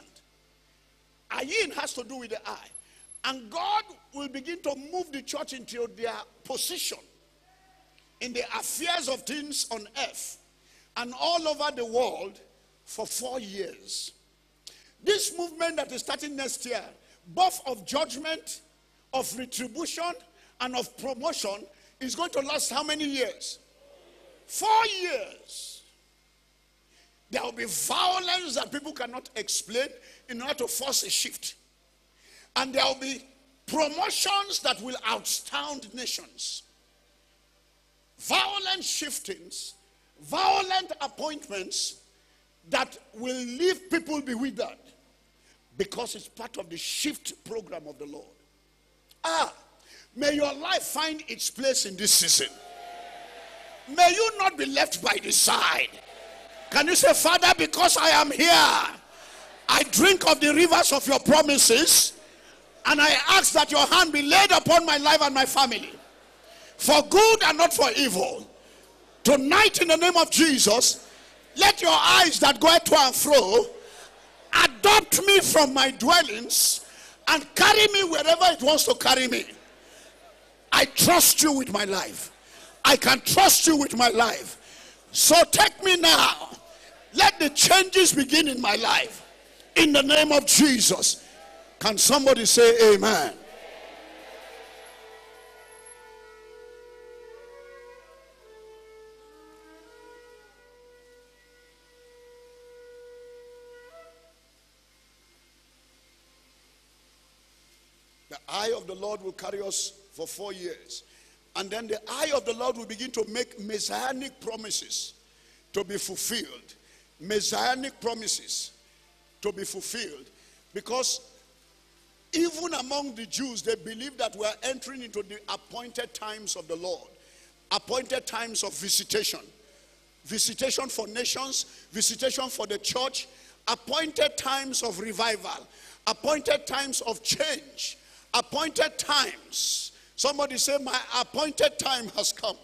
Ayin has to do with the eye. And God will begin to move the church into their position in the affairs of things on earth and all over the world for four years. This movement that is starting next year, both of judgment, of retribution, and of promotion, is going to last how many years? Four years. There will be violence that people cannot explain in order to force a shift. And there will be promotions that will outstand nations. Violent shiftings, violent appointments that will leave people bewildered, because it's part of the shift program of the Lord. Ah, may your life find its place in this season. May you not be left by the side. Can you say, Father, because I am here, I drink of the rivers of your promises, and I ask that your hand be laid upon my life and my family, for good and not for evil. Tonight, in the name of Jesus, let your eyes that go to and fro adopt me from my dwellings and carry me wherever it wants to carry me. I trust you with my life. I can trust you with my life. So take me now. Let the changes begin in my life. In the name of Jesus. Can somebody say amen? The eye of the Lord will carry us for four years. And then the eye of the Lord will begin to make messianic promises to be fulfilled. Messianic promises to be fulfilled. Because even among the Jews, they believe that we are entering into the appointed times of the Lord. Appointed times of visitation. Visitation for nations, visitation for the church, appointed times of revival, appointed times of change, appointed times. Somebody say, my appointed time has come.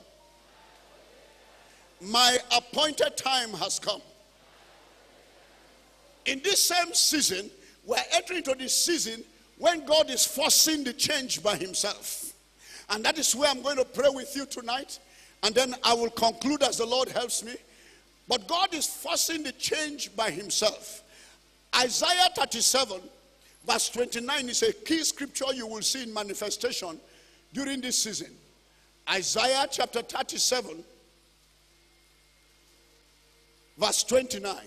My appointed time has come. In this same season, we're entering into this season when God is forcing the change by himself. And that is where I'm going to pray with you tonight. And then I will conclude as the Lord helps me. But God is forcing the change by himself. Isaiah thirty-seven verse twenty-nine is a key scripture you will see in manifestation during this season. Isaiah chapter thirty-seven verse twenty-nine.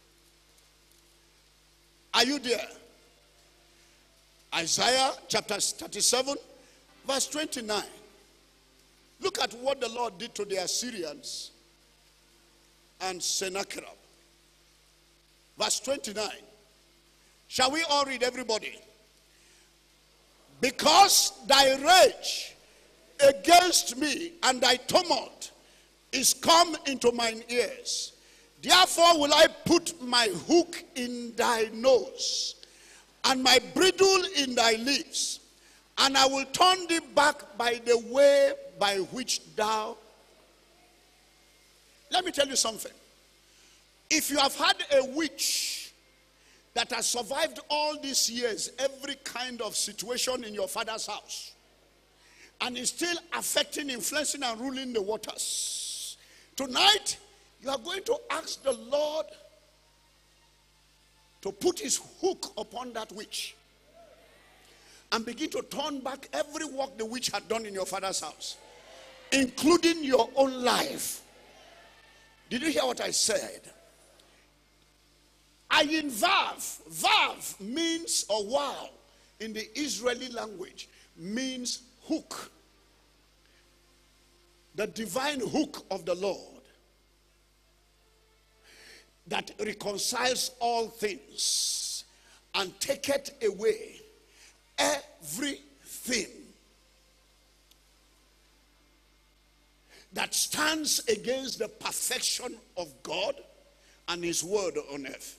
Are you there? Isaiah chapter thirty-seven verse twenty-nine. Look at what the Lord did to the Assyrians and Sennacherib. Verse twenty-nine. Shall we all read, everybody? Because thy rage against me and thy tumult is come into mine ears. Therefore will I put my hook in thy nose and my bridle in thy lips, and I will turn thee back by the way by which thou. Let me tell you something. If you have had a witch that has survived all these years, every kind of situation in your father's house, and is still affecting, influencing, and ruling the waters, tonight you are going to ask the Lord to put his hook upon that witch and begin to turn back every work the witch had done in your father's house, including your own life. Did you hear what I said? Ayin Vav. Vav means, or wow, in the Israeli language, means hook. The divine hook of the Lord that reconciles all things and taketh away everything that stands against the perfection of God and his word on earth.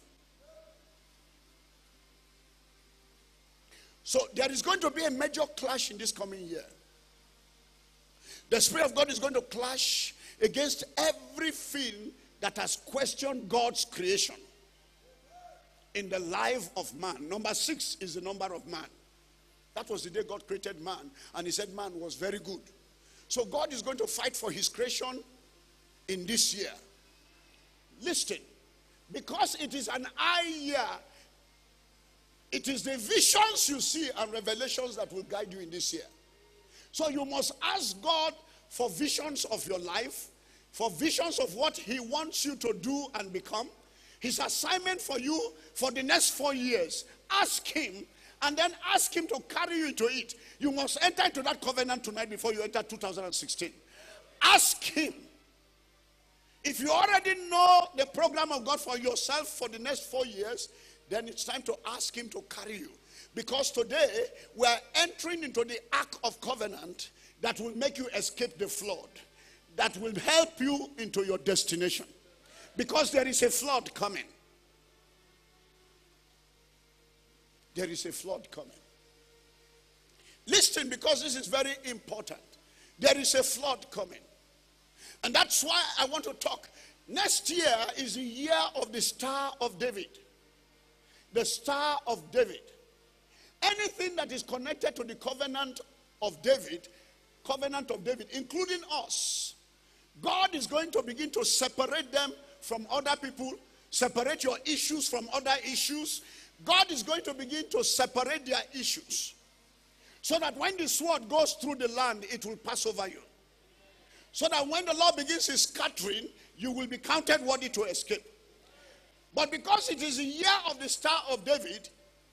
So there is going to be a major clash in this coming year. The Spirit of God is going to clash against everything that has questioned God's creation in the life of man. Number six is the number of man. That was the day God created man, and he said man was very good. So God is going to fight for his creation in this year. Listen, because it is an I year, it is the visions you see and revelations that will guide you in this year. So you must ask God for visions of your life, for visions of what he wants you to do and become. His assignment for you for the next four years. Ask him, and then ask him to carry you into it. You must enter into that covenant tonight before you enter two thousand sixteen. Ask him. If you already know the program of God for yourself for the next four years, then it's time to ask him to carry you. Because today, we are entering into the ark of covenant that will make you escape the flood. That will help you into your destination. Because there is a flood coming. There is a flood coming. Listen, because this is very important. There is a flood coming. And that's why I want to talk. Next year is the year of the Star of David. The Star of David. Anything that is connected to the covenant of David, covenant of David, including us, God is going to begin to separate them from other people, separate your issues from other issues. God is going to begin to separate their issues, so that when the sword goes through the land, it will pass over you. So that when the Lord begins his scattering, you will be counted worthy to escape. But because it is the year of the Star of David,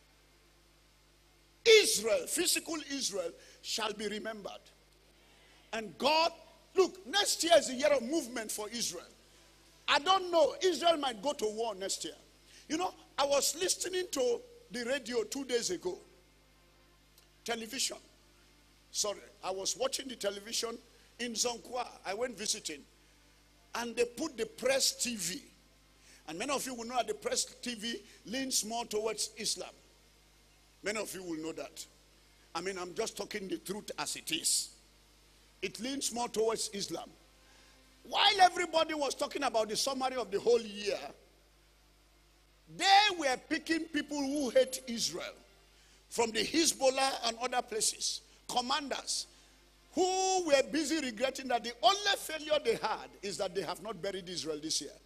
Israel, physical Israel, shall be remembered. And God, look, next year is the year of movement for Israel. I don't know, Israel might go to war next year. You know, I was listening to the radio two days ago. Television. Sorry, I was watching the television in Zonkwa. I went visiting. And they put the Press T V. And many of you will know that the Press T V leans more towards Islam. Many of you will know that. I mean, I'm just talking the truth as it is. It leans more towards Islam. While everybody was talking about the summary of the whole year, they were picking people who hate Israel from the Hezbollah and other places, commanders, who were busy regretting that the only failure they had is that they have not buried Israel this year.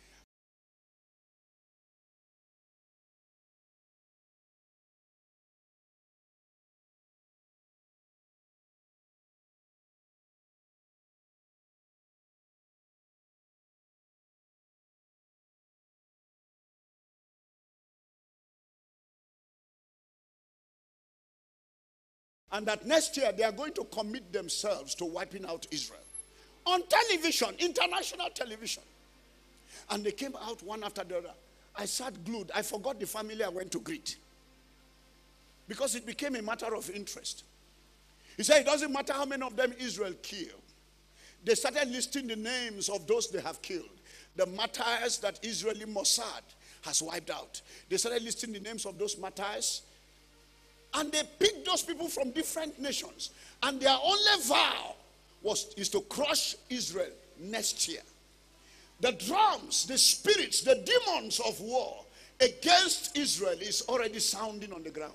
And that next year they are going to commit themselves to wiping out Israel. On television, international television. And they came out one after the other. I sat glued. I forgot the family I went to greet. Because it became a matter of interest. He said it doesn't matter how many of them Israel killed. They started listing the names of those they have killed. The martyrs that Israeli Mossad has wiped out. They started listing the names of those martyrs. And they picked those people from different nations. And their only vow was is to crush Israel next year. The drums, the spirits, the demons of war against Israel is already sounding on the ground.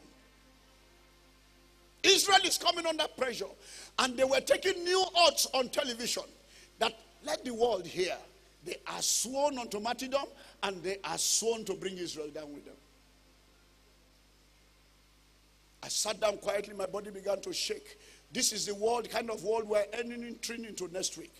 Israel is coming under pressure. And they were taking new odds on television that let the world hear. They are sworn unto martyrdom and they are sworn to bring Israel down with them. I sat down quietly, my body began to shake. This is the world, kind of world we're entering into next week.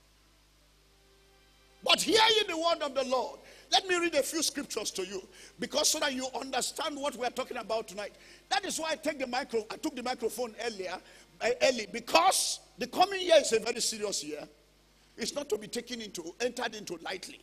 But hear ye the word of the Lord. Let me read a few scriptures to you, because so that you understand what we're talking about tonight. That is why I take the micro, I took the microphone earlier, uh, early, because the coming year is a very serious year. It's not to be taken into, entered into lightly.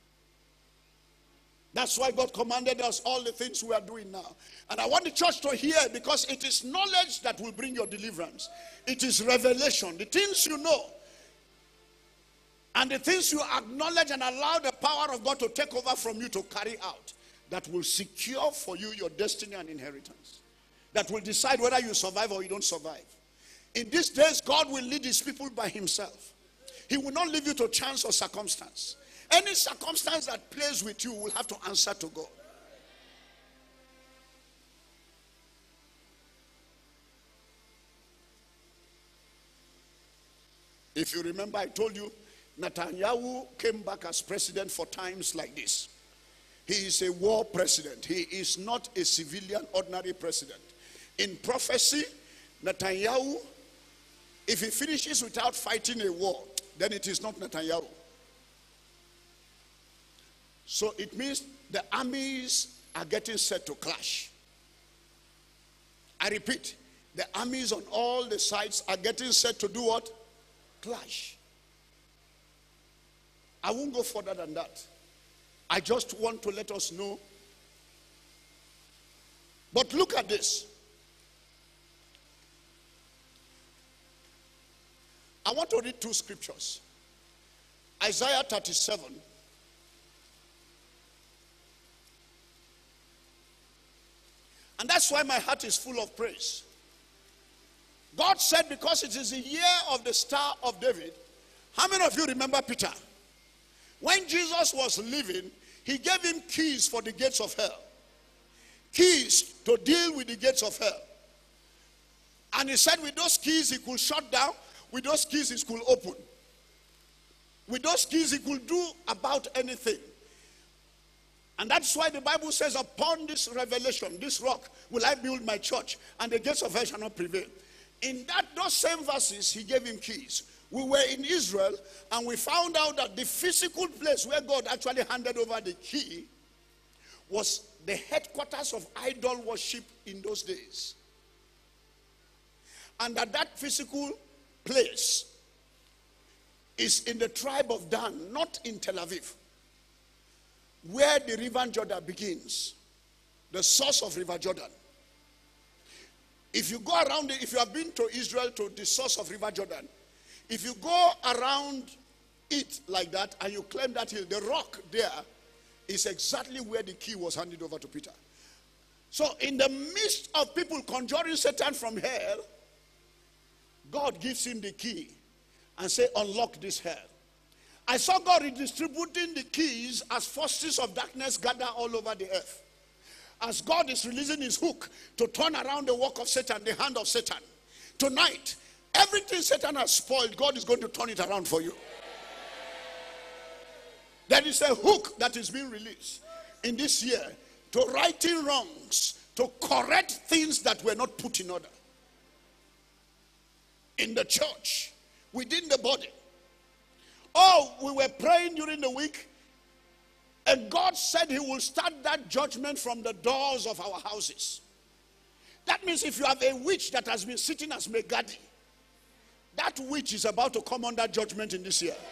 That's why God commanded us all the things we are doing now. And I want the church to hear, because it is knowledge that will bring your deliverance. It is revelation. The things you know and the things you acknowledge and allow the power of God to take over from you to carry out, that will secure for you your destiny and inheritance. That will decide whether you survive or you don't survive. In these days, God will lead his people by himself. He will not leave you to chance or circumstance. Any circumstance that plays with you will have to answer to God. If you remember, I told you, Netanyahu came back as president for times like this. He is a war president. He is not a civilian, ordinary president. In prophecy, Netanyahu, if he finishes without fighting a war, then it is not Netanyahu. So it means the armies are getting set to clash. I repeat, the armies on all the sides are getting set to do what? Clash. I won't go further than that. I just want to let us know. But look at this. I want to read two scriptures. Isaiah thirty-seven. And that's why my heart is full of praise. God said, because it is the year of the Star of David. How many of you remember Peter? When Jesus was living, he gave him keys for the gates of hell. Keys to deal with the gates of hell. And he said with those keys he could shut down. With those keys he could open. With those keys he could do about anything. And that's why the Bible says, upon this revelation, this rock, will I build my church, and the gates of hell shall not prevail. In that, those same verses, he gave him keys. We were in Israel, and we found out that the physical place where God actually handed over the key was the headquarters of idol worship in those days. And that that physical place is in the tribe of Dan, not in Tel Aviv, where the river Jordan begins, the source of River Jordan. If you go around it, if you have been to Israel, to the source of River Jordan, if you go around it like that and you climb that hill, the rock there is exactly where the key was handed over to Peter. So in the midst of people conjuring Satan from hell, God gives him the key and say, unlock this hell. I saw God redistributing the keys as forces of darkness gather all over the earth. as God is releasing his hook to turn around the work of Satan, the hand of Satan. Tonight, everything Satan has spoiled, God is going to turn it around for you. There is a hook that is being released in this year to righting wrongs, to correct things that were not put in order. In the church, within the body. Oh, we were praying during the week, and God said he will start that judgment from the doors of our houses. That means if you have a witch that has been sitting as Megadi, that witch is about to come under judgment in this year.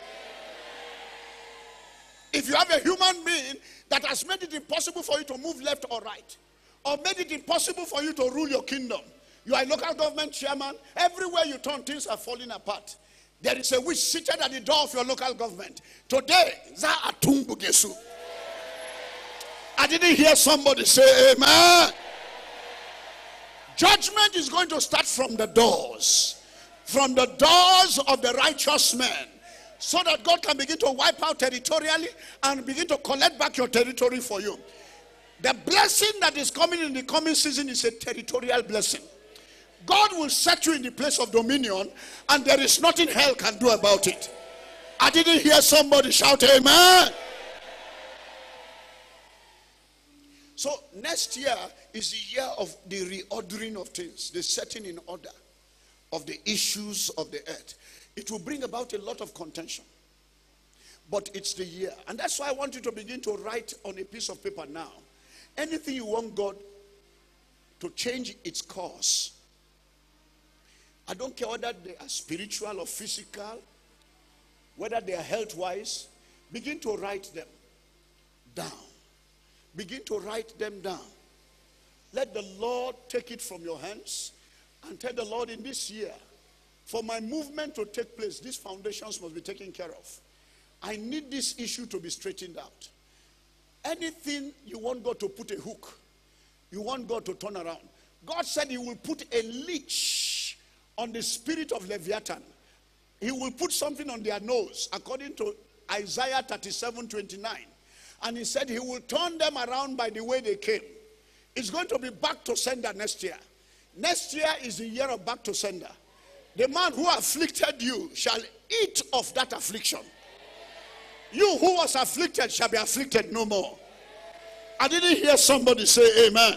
If you have a human being that has made it impossible for you to move left or right, or made it impossible for you to rule your kingdom, you are a local government chairman, everywhere you turn, things are falling apart. There is a witch seated at the door of your local government. Today, za atumbu gesu. I didn't hear somebody say amen. Judgment is going to start from the doors. From the doors of the righteous man. So that God can begin to wipe out territorially and begin to collect back your territory for you. The blessing that is coming in the coming season is a territorial blessing. God will set you in the place of dominion, and there is nothing hell can do about it. I didn't hear somebody shout amen. So next year is the year of the reordering of things, the setting in order of the issues of the earth. It will bring about a lot of contention. But it's the year. And that's why I want you to begin to write on a piece of paper now. Anything you want God to change its course. I don't care whether they are spiritual or physical, whether they are health-wise. Begin to write them down. Begin to write them down. Let the Lord take it from your hands and tell the Lord, in this year, for my movement to take place, these foundations must be taken care of. I need this issue to be straightened out. Anything you want God to put a hook, you want God to turn around. God said he will put a leash on the spirit of Leviathan. He will put something on their nose, according to Isaiah thirty-seven twenty-nine. And he said he will turn them around by the way they came. It's going to be back to sender next year. Next year is the year of back to sender. The man who afflicted you shall eat of that affliction. You who was afflicted shall be afflicted no more. I didn't hear somebody say amen.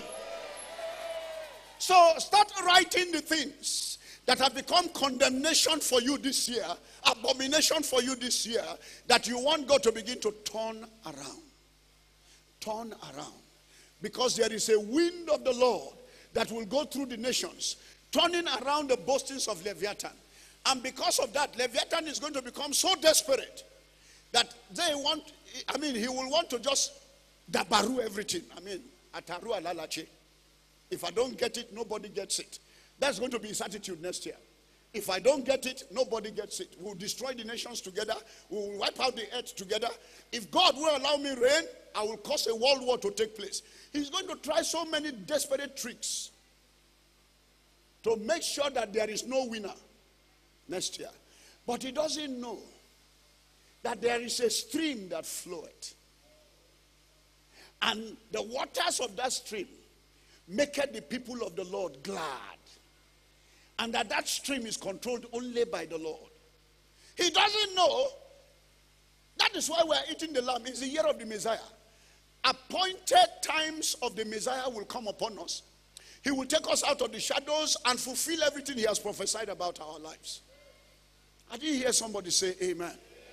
So start writing the things that have become condemnation for you this year, abomination for you this year, that you want God to begin to turn around. Turn around. Because there is a wind of the Lord that will go through the nations, turning around the boastings of Leviathan. And because of that, Leviathan is going to become so desperate that they want, I mean, he will want to just dabaru everything. I mean, ataru alalache. If I don't get it, nobody gets it. That's going to be his attitude next year. If I don't get it, nobody gets it. We'll destroy the nations together. We'll wipe out the earth together. If God will allow me rain, I will cause a world war to take place. He's going to try so many desperate tricks to make sure that there is no winner next year. But he doesn't know that there is a stream that floweth. And the waters of that stream maketh the people of the Lord glad. And that that stream is controlled only by the Lord. He doesn't know. That is why we are eating the lamb. It's the year of the Messiah. Appointed times of the Messiah will come upon us. He will take us out of the shadows and fulfill everything he has prophesied about our lives. I didn't hear somebody say amen.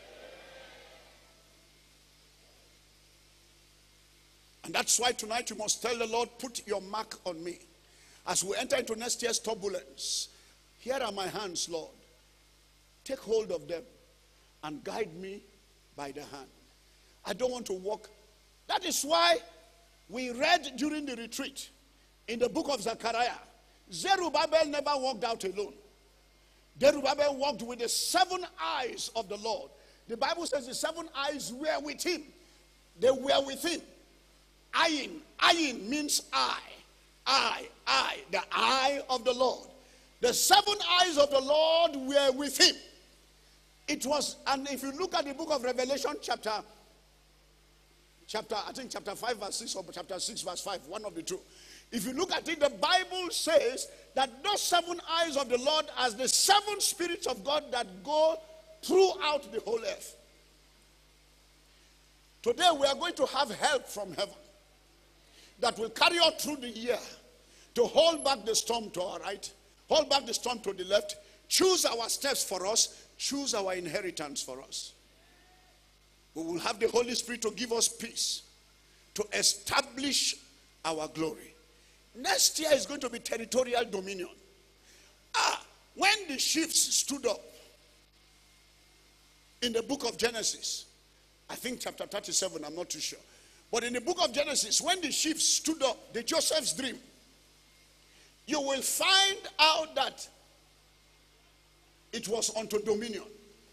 And that's why tonight you must tell the Lord, put your mark on me. As we enter into next year's turbulence, here are my hands, Lord. Take hold of them and guide me by the hand. I don't want to walk. That is why we read during the retreat in the book of Zechariah, Zerubbabel never walked out alone. Zerubbabel walked with the seven eyes of the Lord. The Bible says the seven eyes were with him. They were with him. Eyeing, eyeing means eye. Eye, eye, the eye of the Lord. The seven eyes of the Lord were with him. It was, and if you look at the book of Revelation chapter, chapter, I think chapter five verse six or chapter six verse five, one of the two. If you look at it, the Bible says that those seven eyes of the Lord as the seven spirits of God that go throughout the whole earth. Today we are going to have help from heaven that will carry us through the year to hold back the storm to our right, hold back the storm to the left, choose our steps for us, choose our inheritance for us. We will have the Holy Spirit to give us peace, to establish our glory. Next year is going to be territorial dominion. Ah, when the chiefs stood up in the book of Genesis, I think chapter thirty-seven, I'm not too sure. But in the book of Genesis, when the chiefs stood up, the Joseph's dream, you will find out that it was unto dominion.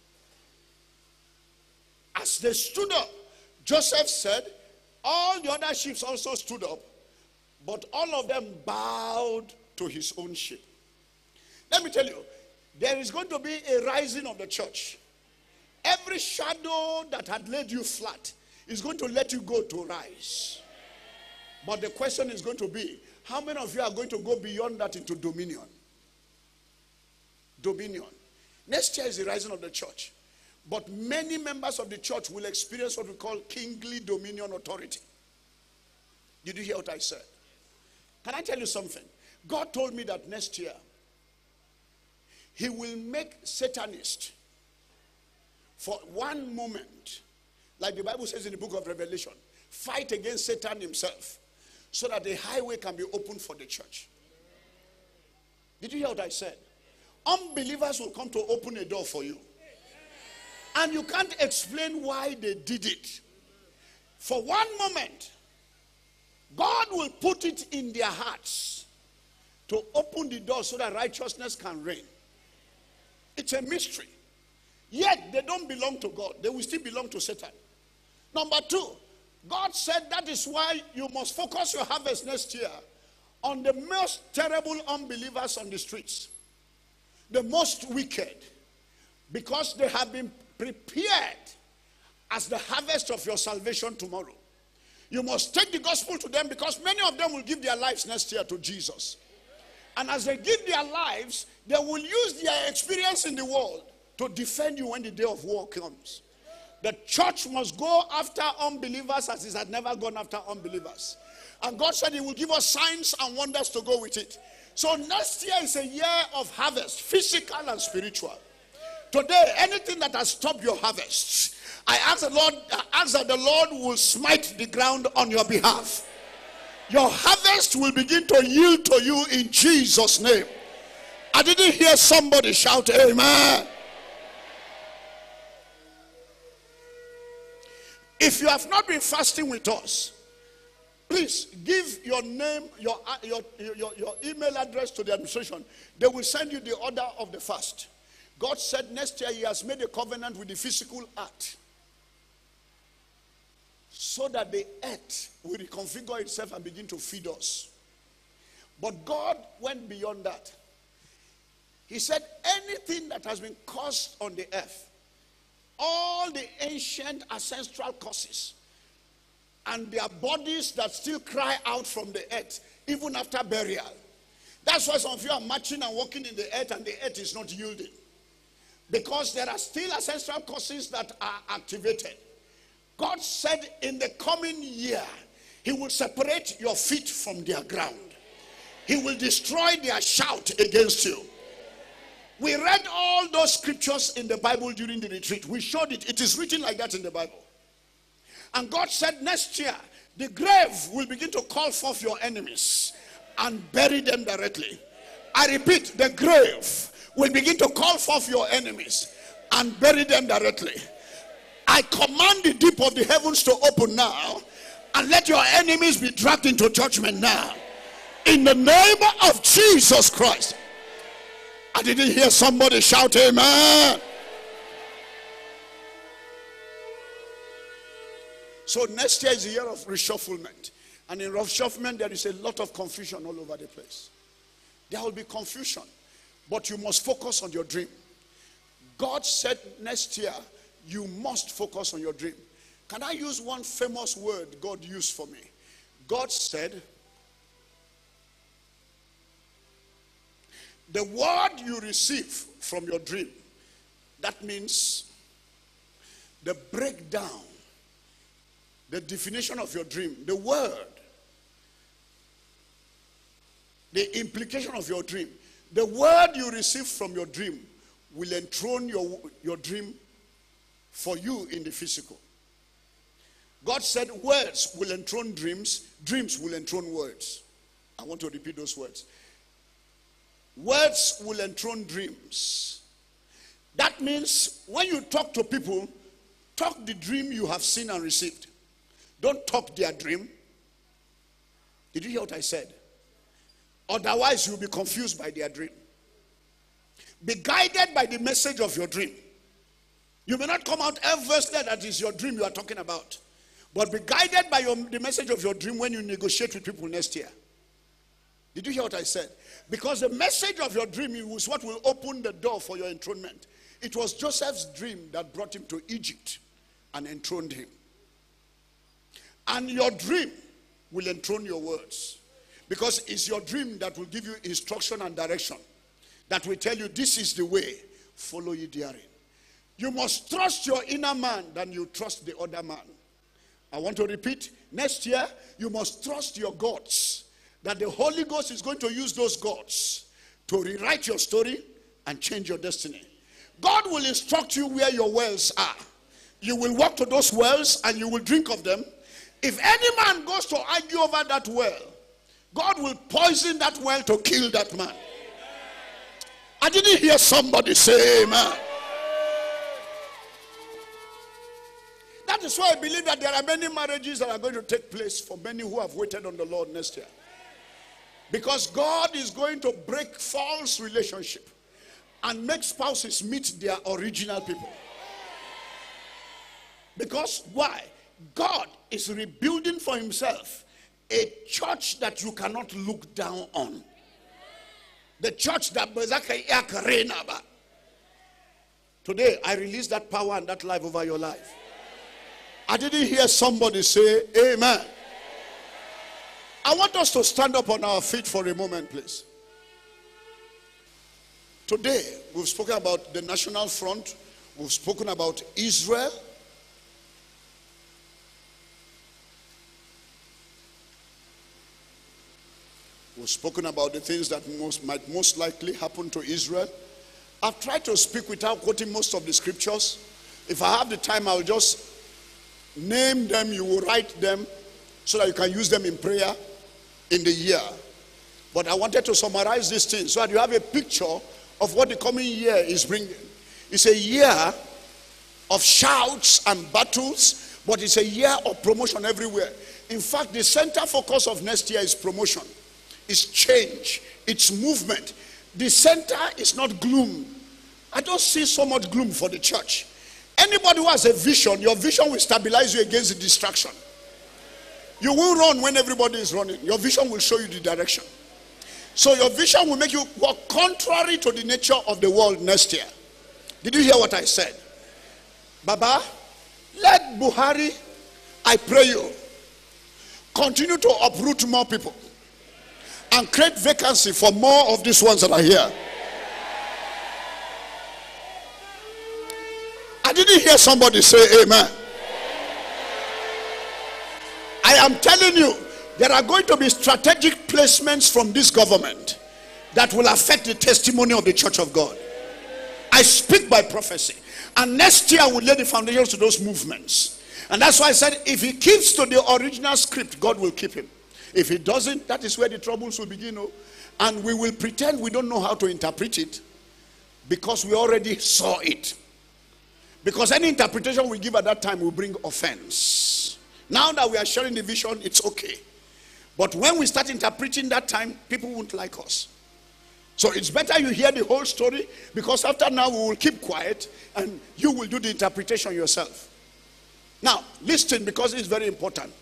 As they stood up, Joseph said, all the other chiefs also stood up, but all of them bowed to his own sheep. Let me tell you, there is going to be a rising of the church. Every shadow that had laid you flat is going to let you go to rise. But the question is going to be, how many of you are going to go beyond that into dominion? Dominion. Next year is the rising of the church. But many members of the church will experience what we call kingly dominion authority. Did you hear what I said? Can I tell you something? God told me that next year, he will make Satanists for one moment, like the Bible says in the book of Revelation, fight against Satan himself so that the highway can be opened for the church. Did you hear what I said? Unbelievers will come to open a door for you. And you can't explain why they did it. For one moment, God will put it in their hearts to open the door so that righteousness can reign. It's a mystery. Yet they don't belong to God. They will still belong to Satan. Number two, God said that is why you must focus your harvest next year on the most terrible unbelievers on the streets. The most wicked. Because they have been prepared as the harvest of your salvation tomorrow. You must take the gospel to them because many of them will give their lives next year to Jesus. And as they give their lives, they will use their experience in the world to defend you when the day of war comes. The church must go after unbelievers as it had never gone after unbelievers. And God said he will give us signs and wonders to go with it. So next year is a year of harvest, physical and spiritual. Today, anything that has stopped your harvest, I ask the Lord, I ask that the Lord will smite the ground on your behalf. Your harvest will begin to yield to you in Jesus' name. I didn't hear somebody shout amen. If you have not been fasting with us, please give your name, your, your, your, your email address to the administration. They will send you the order of the fast. God said next year he has made a covenant with the physical earth so that the earth will reconfigure itself and begin to feed us. But God went beyond that. He said anything that has been caused on the earth, all the ancient ancestral causes and their bodies that still cry out from the earth even after burial. That's why some of you are marching and walking in the earth and the earth is not yielding. Because there are still ancestral causes that are activated. God said in the coming year, he will separate your feet from their ground. He will destroy their shout against you. We read all those scriptures in the Bible during the retreat. We showed it. It is written like that in the Bible. And God said next year, the grave will begin to call forth your enemies and bury them directly. I repeat, the grave will begin to call forth your enemies and bury them directly. I command the deep of the heavens to open now and let your enemies be dragged into judgment now. In the name of Jesus Christ. I didn't hear somebody shout amen. So next year is a year of reshufflement. And in reshufflement there is a lot of confusion all over the place. There will be confusion. But you must focus on your dream. God said next year, you must focus on your dream. Can I use one famous word God used for me? God said, the word you receive from your dream, that means the breakdown, the definition of your dream, the word, the implication of your dream. The word you receive from your dream will enthrone your, your dream for you in the physical. God said words will enthrone dreams, dreams will enthrone words. I want to repeat those words. Words will enthrone dreams. That means when you talk to people, talk the dream you have seen and received. Don't talk their dream. Did you hear what I said? Otherwise, you'll be confused by their dream. Be guided by the message of your dream. You may not come out every verse there that is your dream you are talking about. But be guided by your, the message of your dream when you negotiate with people next year. Did you hear what I said? Because the message of your dream is what will open the door for your enthronement. It was Joseph's dream that brought him to Egypt and enthroned him. And your dream will enthrone your words. Because it's your dream that will give you instruction and direction. That will tell you this is the way, follow ye therein. You must trust your inner man than you trust the other man. I want to repeat, next year you must trust your gods. That the Holy Ghost is going to use those gods to rewrite your story and change your destiny. God will instruct you where your wells are. You will walk to those wells and you will drink of them. If any man goes to argue over that well, God will poison that well to kill that man. I didn't hear somebody say amen. That is why I believe that there are many marriages that are going to take place for many who have waited on the Lord next year. Because God is going to break false relationship and make spouses meet their original people. Because why? God is rebuilding for himself a church that you cannot look down on. The church that today I release that power and that life over your life. I didn't hear somebody say amen. I want us to stand up on our feet for a moment, please. Today, we've spoken about the National Front. We've spoken about Israel. We've spoken about the things that most, might most likely happen to Israel. I've tried to speak without quoting most of the scriptures. If I have the time, I'll just name them. You will write them so that you can use them in prayer in the year. But I wanted to summarize these things so that you have a picture of what the coming year is bringing. It's a year of shouts and battles, but it's a year of promotion everywhere. In fact, the center focus of next year is promotion. It's change. It's movement. The center is not gloom. I don't see so much gloom for the church. Anybody who has a vision, your vision will stabilize you against the distraction. You will run when everybody is running. Your vision will show you the direction. So your vision will make you walk contrary to the nature of the world next year. Did you hear what I said? Baba, let Buhari, I pray you, continue to uproot more people and create vacancy for more of these ones that are here. I didn't hear somebody say amen. I am telling you, there are going to be strategic placements from this government that will affect the testimony of the Church of God. I speak by prophecy. And next year we'll lay the foundations to those movements. And that's why I said, if he keeps to the original script, God will keep him. If he doesn't, that is where the troubles will begin. Oh? And we will pretend we don't know how to interpret it because we already saw it. Because any interpretation we give at that time will bring offense. Now that we are sharing the vision, it's okay. But when we start interpreting that time, people won't like us. So it's better you hear the whole story, because after now we will keep quiet and you will do the interpretation yourself. Now, listen, because it's very important.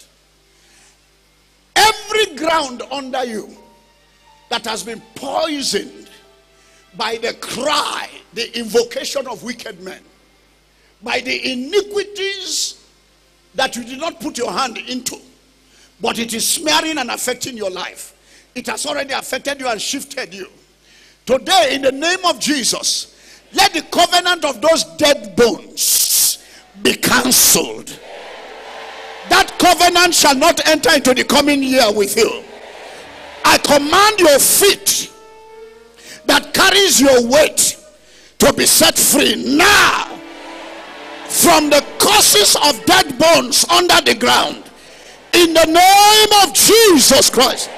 Every ground under you that has been poisoned by the cry, the invocation of wicked men, by the iniquities that you did not put your hand into, but it is smearing and affecting your life. It has already affected you and shifted you. Today, in the name of Jesus, let the covenant of those dead bones be cancelled. That covenant shall not enter into the coming year with you. I command your feet that carries your weight to be set free now from the causes of dead bones under the ground, in the name of Jesus Christ.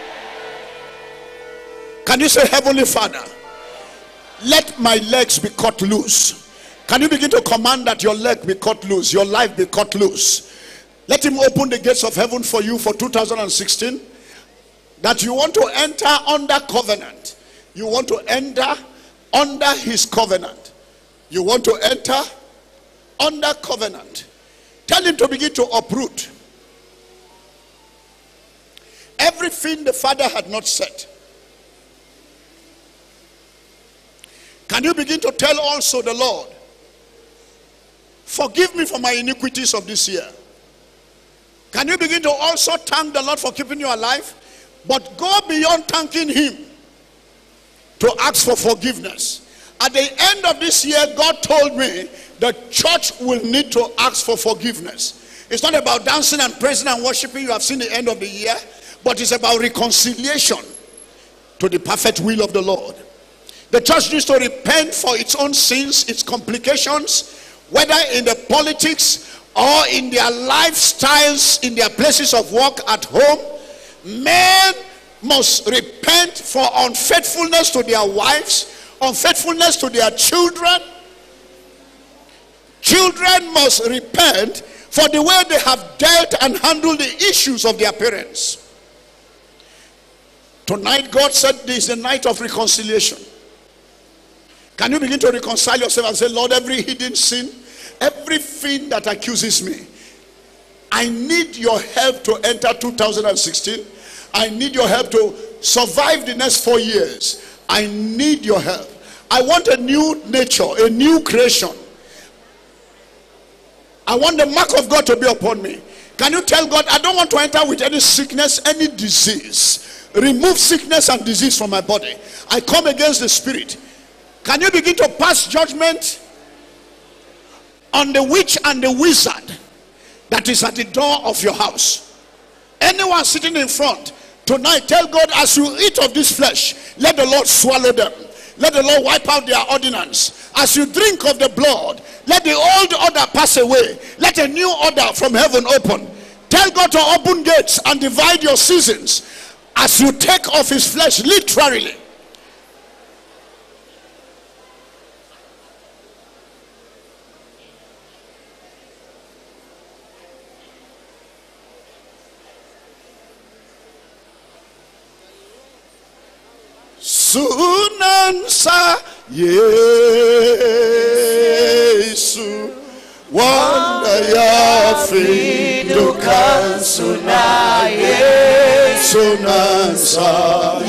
Can you say, Heavenly Father, let my legs be cut loose? Can you begin to command that your leg be cut loose, your life be cut loose? Let him open the gates of heaven for you for two thousand sixteen. That you want to enter under covenant. You want to enter under his covenant. You want to enter under covenant. Tell him to begin to uproot everything the Father had not said. Can you begin to tell also the Lord, forgive me for my iniquities of this year? Can you begin to also thank the Lord for keeping you alive? But go beyond thanking him to ask for forgiveness. At the end of this year, God told me the church will need to ask for forgiveness. It's not about dancing and praising and worshiping. You have seen the end of the year. But it's about reconciliation to the perfect will of the Lord. The church needs to repent for its own sins, its complications, whether in the politics or in their lifestyles, in their places of work, at home. Men must repent for unfaithfulness to their wives, unfaithfulness to their children. Children must repent for the way they have dealt and handled the issues of their parents. Tonight, God said this is a night of reconciliation. Can you begin to reconcile yourself and say, Lord, every hidden sin, everything that accuses me, I need your help to enter two thousand sixteen. I need your help to survive the next four years. I need your help. I want a new nature, a new creation. I want the mark of God to be upon me. Can you tell God, I don't want to enter with any sickness, any disease. Remove sickness and disease from my body. I come against the spirit. Can you begin to pass judgment on the witch and the wizard that is at the door of your house? Anyone sitting in front tonight, tell God, as you eat of this flesh, let the Lord swallow them. Let the Lord wipe out their ordinance. As you drink of the blood, let the old order pass away. Let a new order from heaven open. Tell God to open gates and divide your seasons as you take off his flesh literally. Soon answer Yesu wanda ya fiduka suna Yesu nansa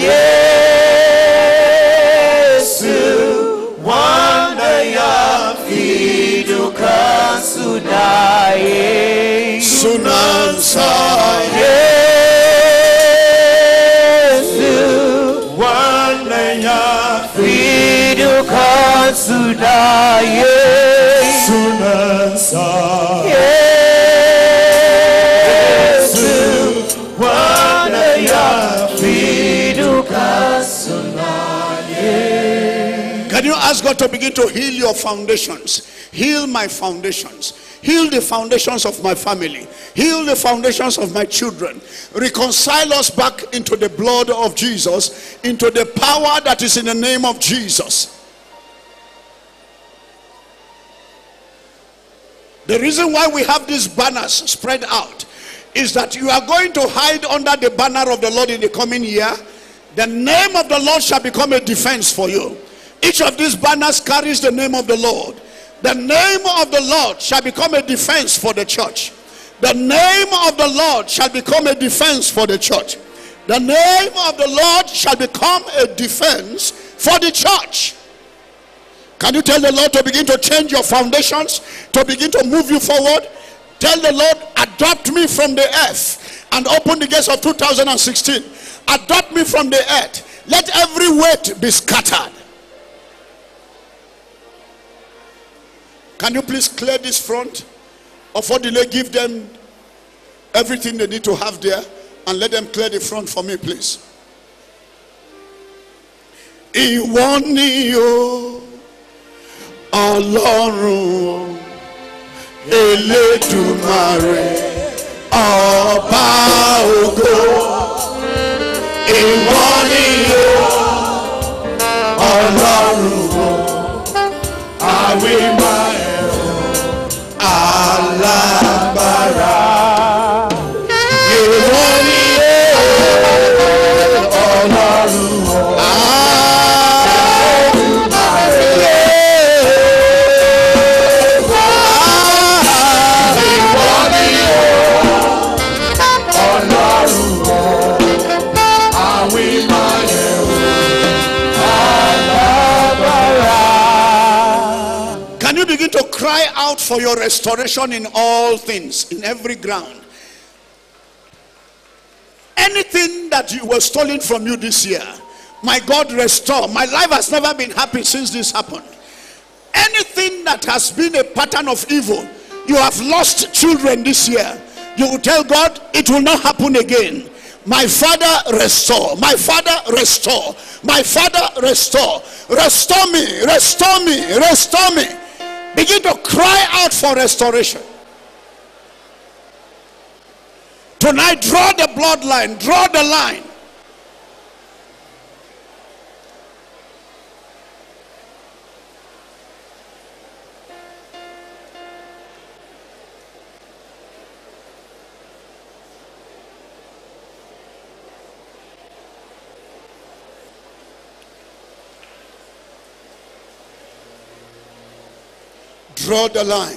Yesu wanda ya fiduka suna Yesu nansa Suda Yesu nansa Yesu wana ya fiduka sunaye. Can you ask God to begin to heal your foundations? Heal my foundations. Heal the foundations of my family. Heal the foundations of my children. Reconcile us back into the blood of Jesus, into the power that is in the name of Jesus. The reason why we have these banners spread out is that you are going to hide under the banner of the Lord in the coming year. The name of the Lord shall become a defense for you. Each of these banners carries the name of the Lord. The name of the Lord shall become a defense for the church. The name of the Lord shall become a defense for the church. The name of the Lord shall become a defense for the church. Can you tell the Lord to begin to change your foundations, to begin to move you forward? Tell the Lord, adopt me from the earth and open the gates of two thousand sixteen. Adopt me from the earth. Let every weight be scattered. Can you please clear this front? Or for delay, give them everything they need to have there and let them clear the front for me, please. Ìwọ ni o, Ọlọ́run Elédùmarè, Ọba ògo. Ìwọ ni o, Ọlọ́run àwímáyẹ̀ alágbára. Ìwọ ni o, Ọlọ́run to cry out for your restoration in all things, in every ground. Anything that you was stolen from you this year, my God, restore. My life has never been happy since this happened. Anything that has been a pattern of evil, you have lost children this year, you will tell God, it will not happen again. My Father, restore. My Father, restore. My Father, restore. Restore me, restore me, restore me. Begin to cry out for restoration. Tonight, draw the bloodline, draw the line. Draw the line.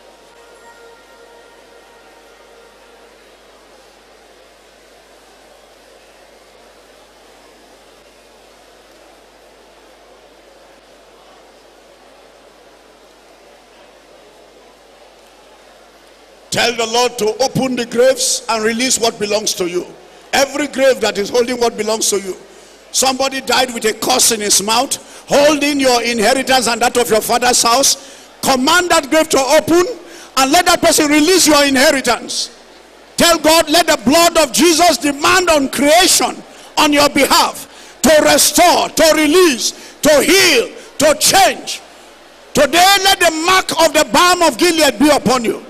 Tell the Lord to open the graves and release what belongs to you. Every grave that is holding what belongs to you. Somebody died with a curse in his mouth, holding your inheritance and that of your father's house. Command that grave to open and let that person release your inheritance. Tell God, let the blood of Jesus demand on creation on your behalf to restore, to release, to heal, to change. Today, let the mark of the balm of Gilead be upon you.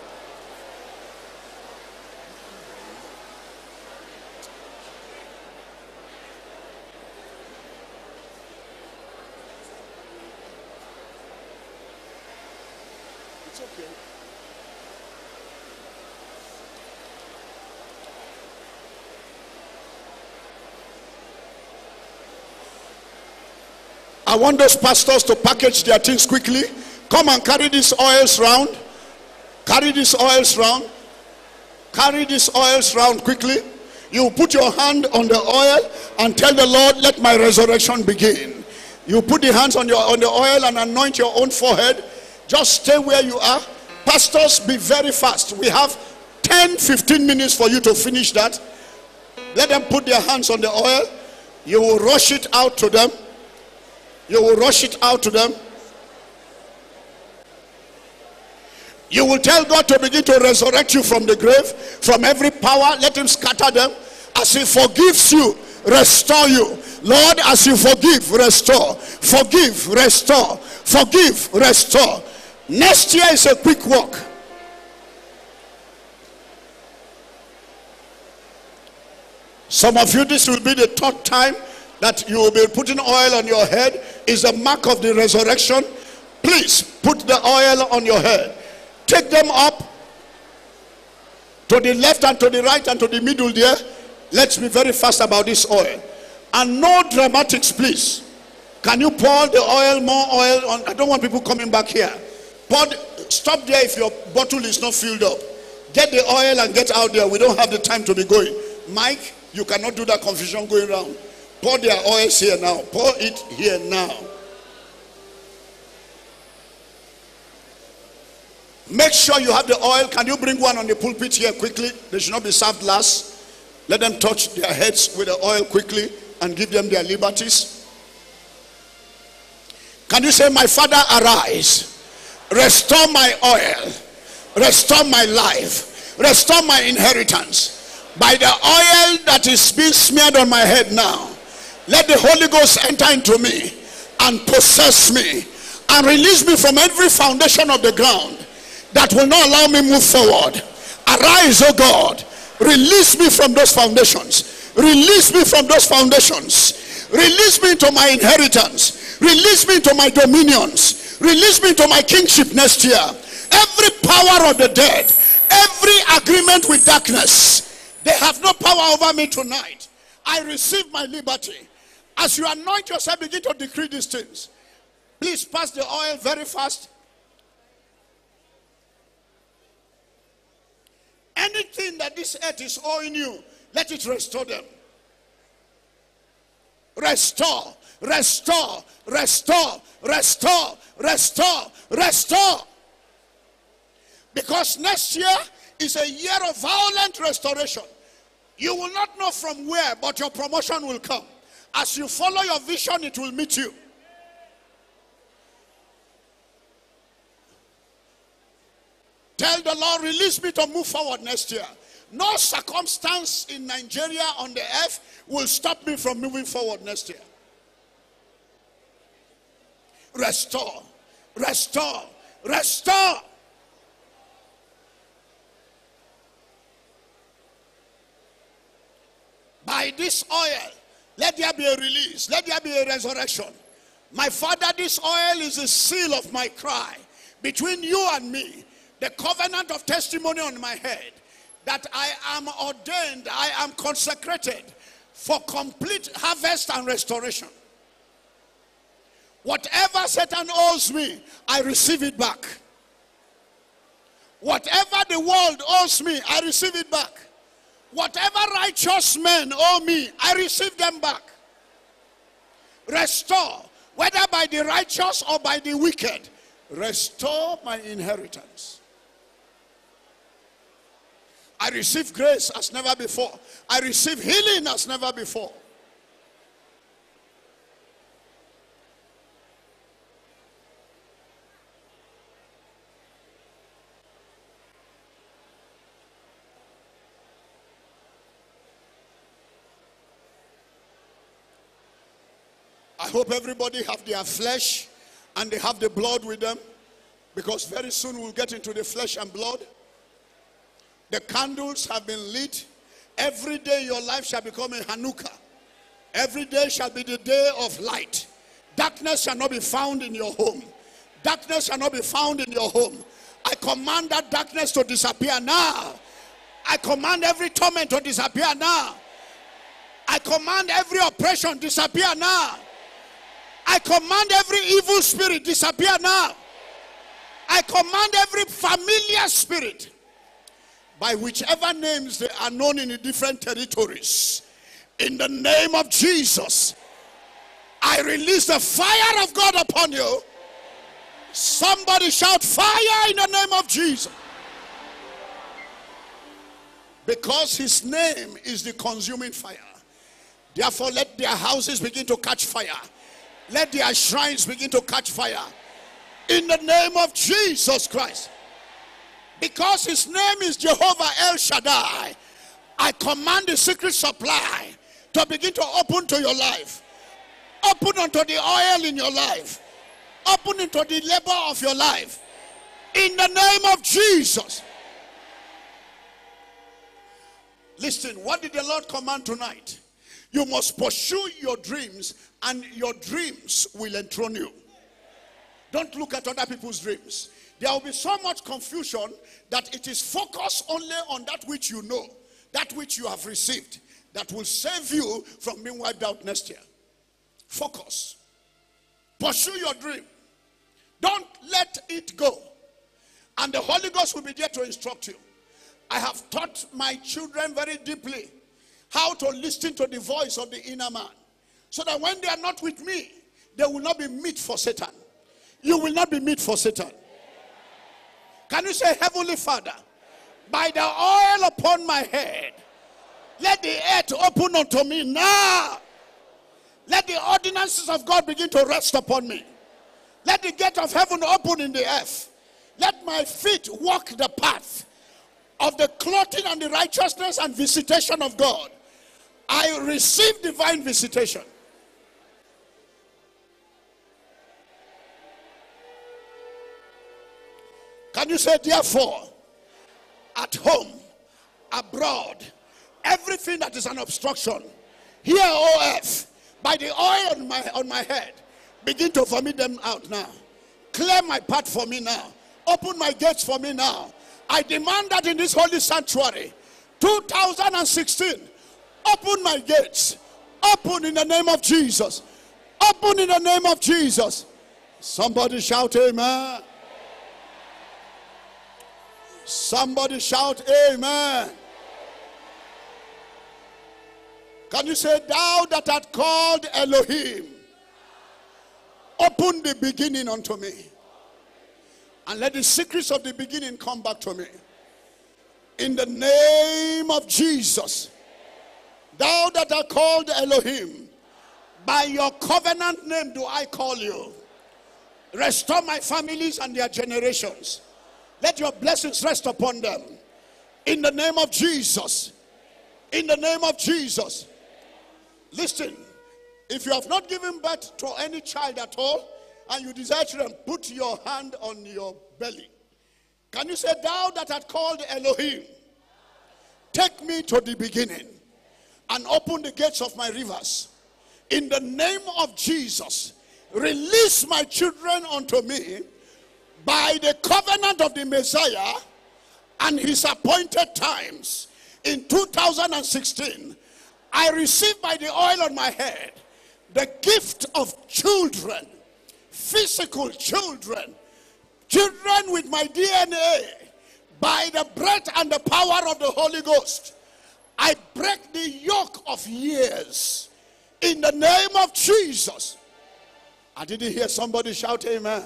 I want those pastors to package their things quickly. Come and carry these oils round. Carry these oils round. Carry these oils round quickly. You put your hand on the oil and tell the Lord, let my resurrection begin. You put the hands on your on the oil and anoint your own forehead. Just stay where you are. Pastors, be very fast. We have ten fifteen minutes for you to finish that. Let them put their hands on the oil. You will rush it out to them. You will rush it out to them. You will tell God to begin to resurrect you from the grave, from every power. Let him scatter them. As he forgives you, restore you. Lord, as you forgive, restore. Forgive, restore. Forgive, restore. Next year is a quick walk. Some of you, this will be the third time that you will be putting oil on your head. Is a mark of the resurrection. Please put the oil on your head. Take them up to the left and to the right and to the middle there. Let's be very fast about this oil. And no dramatics, please. Can you pour the oil, more oil on? I don't want people coming back here. Pour the, stop there if your bottle is not filled up. Get the oil and get out there. We don't have the time to be going. Mike, you cannot do that confusion going around. Pour their oils here now. Pour it here now. Make sure you have the oil. Can you bring one on the pulpit here quickly? They should not be served last. Let them touch their heads with the oil quickly and give them their liberties. Can you say, my Father, arise, restore my oil, restore my life, restore my inheritance. By the oil that is being smeared on my head now, let the Holy Ghost enter into me and possess me and release me from every foundation of the ground that will not allow me move forward. Arise, O God, release me from those foundations. Release me from those foundations. Release me into my inheritance. Release me into my dominions. Release me into my kingship next year. Every power of the dead, every agreement with darkness, they have no power over me tonight. I receive my liberty. As you anoint yourself, begin to decree these things. Please pass the oil very fast. Anything that this earth is owing you, let it restore them. Restore, restore, restore, restore, restore, restore. Because next year is a year of violent restoration. You will not know from where, but your promotion will come. As you follow your vision, it will meet you. Tell the Lord, release me to move forward next year. No circumstance in Nigeria on the earth will stop me from moving forward next year. Restore, restore, restore. By this oil, let there be a release. Let there be a resurrection. My Father, this oil is the seal of my cry between you and me. The covenant of testimony on my head, that I am ordained, I am consecrated for complete harvest and restoration. Whatever Satan owes me, I receive it back. Whatever the world owes me, I receive it back. Whatever righteous men owe me, I receive them back. Restore, whether by the righteous or by the wicked, restore my inheritance. I receive grace as never before. I receive healing as never before. I hope everybody have their flesh and they have the blood with them, because very soon we'll get into the flesh and blood. The candles have been lit. Every day your life shall become a Hanukkah. Every day shall be the day of light. Darkness shall not be found in your home. Darkness shall not be found in your home. I command that darkness to disappear now. I command every torment to disappear now. I command every oppression disappear now. I command every evil spirit disappear now. I command every familiar spirit, by whichever names they are known in the different territories, in the name of Jesus, I release the fire of God upon you. Somebody shout fire in the name of Jesus. Because his name is the consuming fire. Therefore, let their houses begin to catch fire. Let their shrines begin to catch fire. In the name of Jesus Christ. Because his name is Jehovah El Shaddai, I command the secret supply to begin to open to your life. Open unto the oil in your life. Open into the labor of your life. In the name of Jesus. Listen, what did the Lord command tonight? You must pursue your dreams, and your dreams will enthrone you. Don't look at other people's dreams. There will be so much confusion that it is focused only on that which you know, that which you have received, that will save you from being wiped out next year. Focus. Pursue your dream. Don't let it go. And the Holy Ghost will be there to instruct you. I have taught my children very deeply how to listen to the voice of the inner man, so that when they are not with me, they will not be meat for Satan. You will not be meat for Satan. Can you say, Heavenly Father, by the oil upon my head, let the earth open unto me now. Let the ordinances of God begin to rest upon me. Let the gate of heaven open in the earth. Let my feet walk the path of the clothing and the righteousness and visitation of God. I receive divine visitation. Can you say, therefore, at home, abroad, everything that is an obstruction, here, O earth, by the oil on my, on my head, begin to vomit them out now. Clear my path for me now. Open my gates for me now. I demand that in this holy sanctuary, two thousand sixteen, open my gates. Open in the name of Jesus. Open in the name of Jesus. Somebody shout amen. Somebody shout amen. Can you say, thou that art called Elohim, open the beginning unto me, and let the secrets of the beginning come back to me. In the name of Jesus, thou that art called Elohim, by your covenant name do I call you. Restore my families and their generations. Let your blessings rest upon them. In the name of Jesus. In the name of Jesus. Listen, if you have not given birth to any child at all, and you desire children, put your hand on your belly. Can you say, thou that art called Elohim, take me to the beginning and open the gates of my rivers. In the name of Jesus, release my children unto me by the covenant of the Messiah and his appointed times. In two thousand sixteen, I received by the oil on my head the gift of children, physical children, children with my D N A, by the breath and the power of the Holy Ghost. I break the yoke of years in the name of Jesus. I didn't hear somebody shout amen.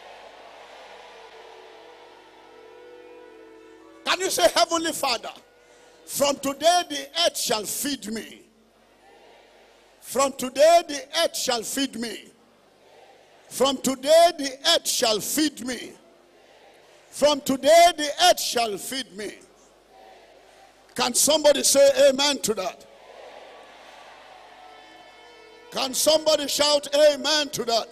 Can you say, Heavenly Father, from today the earth shall feed me. From today the earth shall feed me. From today the earth shall feed me. From today the earth shall feed me. Can somebody say amen to that? Can somebody shout amen to that?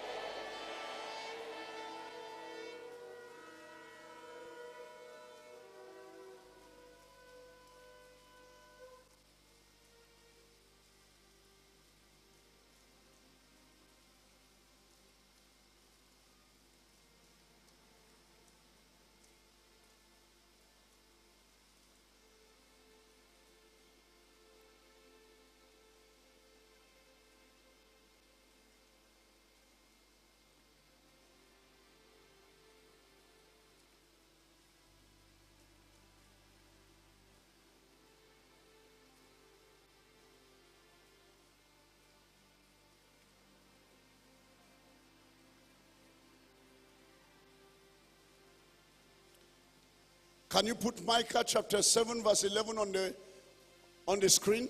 Can you put Micah chapter seven verse eleven on the on the screen?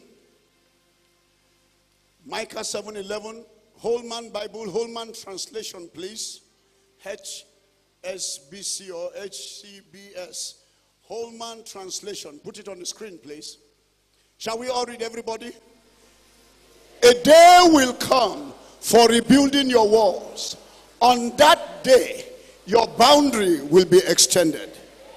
Micah seven eleven, Holman Bible, Holman translation, please. H S B C or H C B S. Holman translation. Put it on the screen, please. Shall we all read, everybody? A day will come for rebuilding your walls. On that day, your boundary will be extended.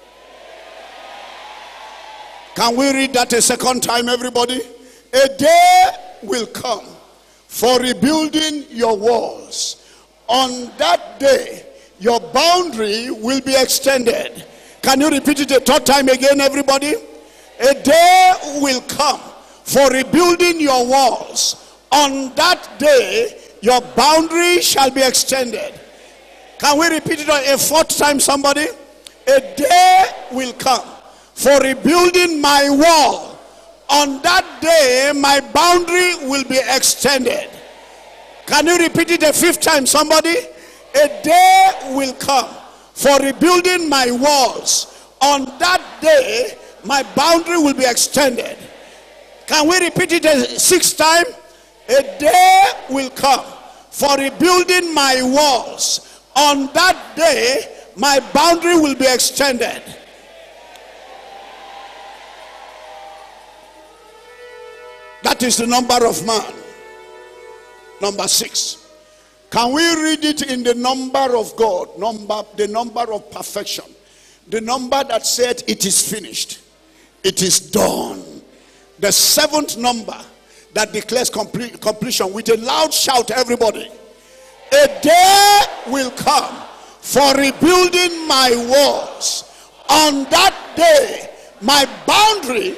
Can we read that a second time, everybody? A day will come for rebuilding your walls. On that day, your boundary will be extended. Can you repeat it a third time again, everybody? A day will come for rebuilding your walls. On that day, your boundary shall be extended. Can we repeat it a fourth time, somebody? A day will come for rebuilding my wall. On that day, my boundary will be extended. Can you repeat it a fifth time, somebody? A day will come for rebuilding my walls. On that day, my boundary will be extended. Can we repeat it a sixth time? A day will come for rebuilding my walls. On that day, my boundary will be extended. That is the number of man. Number six. Can we read it in the number of God? Number, the number of perfection. The number that said it is finished. It is done. The seventh number that declares complete, completion with a loud shout, everybody. A day will come for rebuilding my walls. On that day, my boundary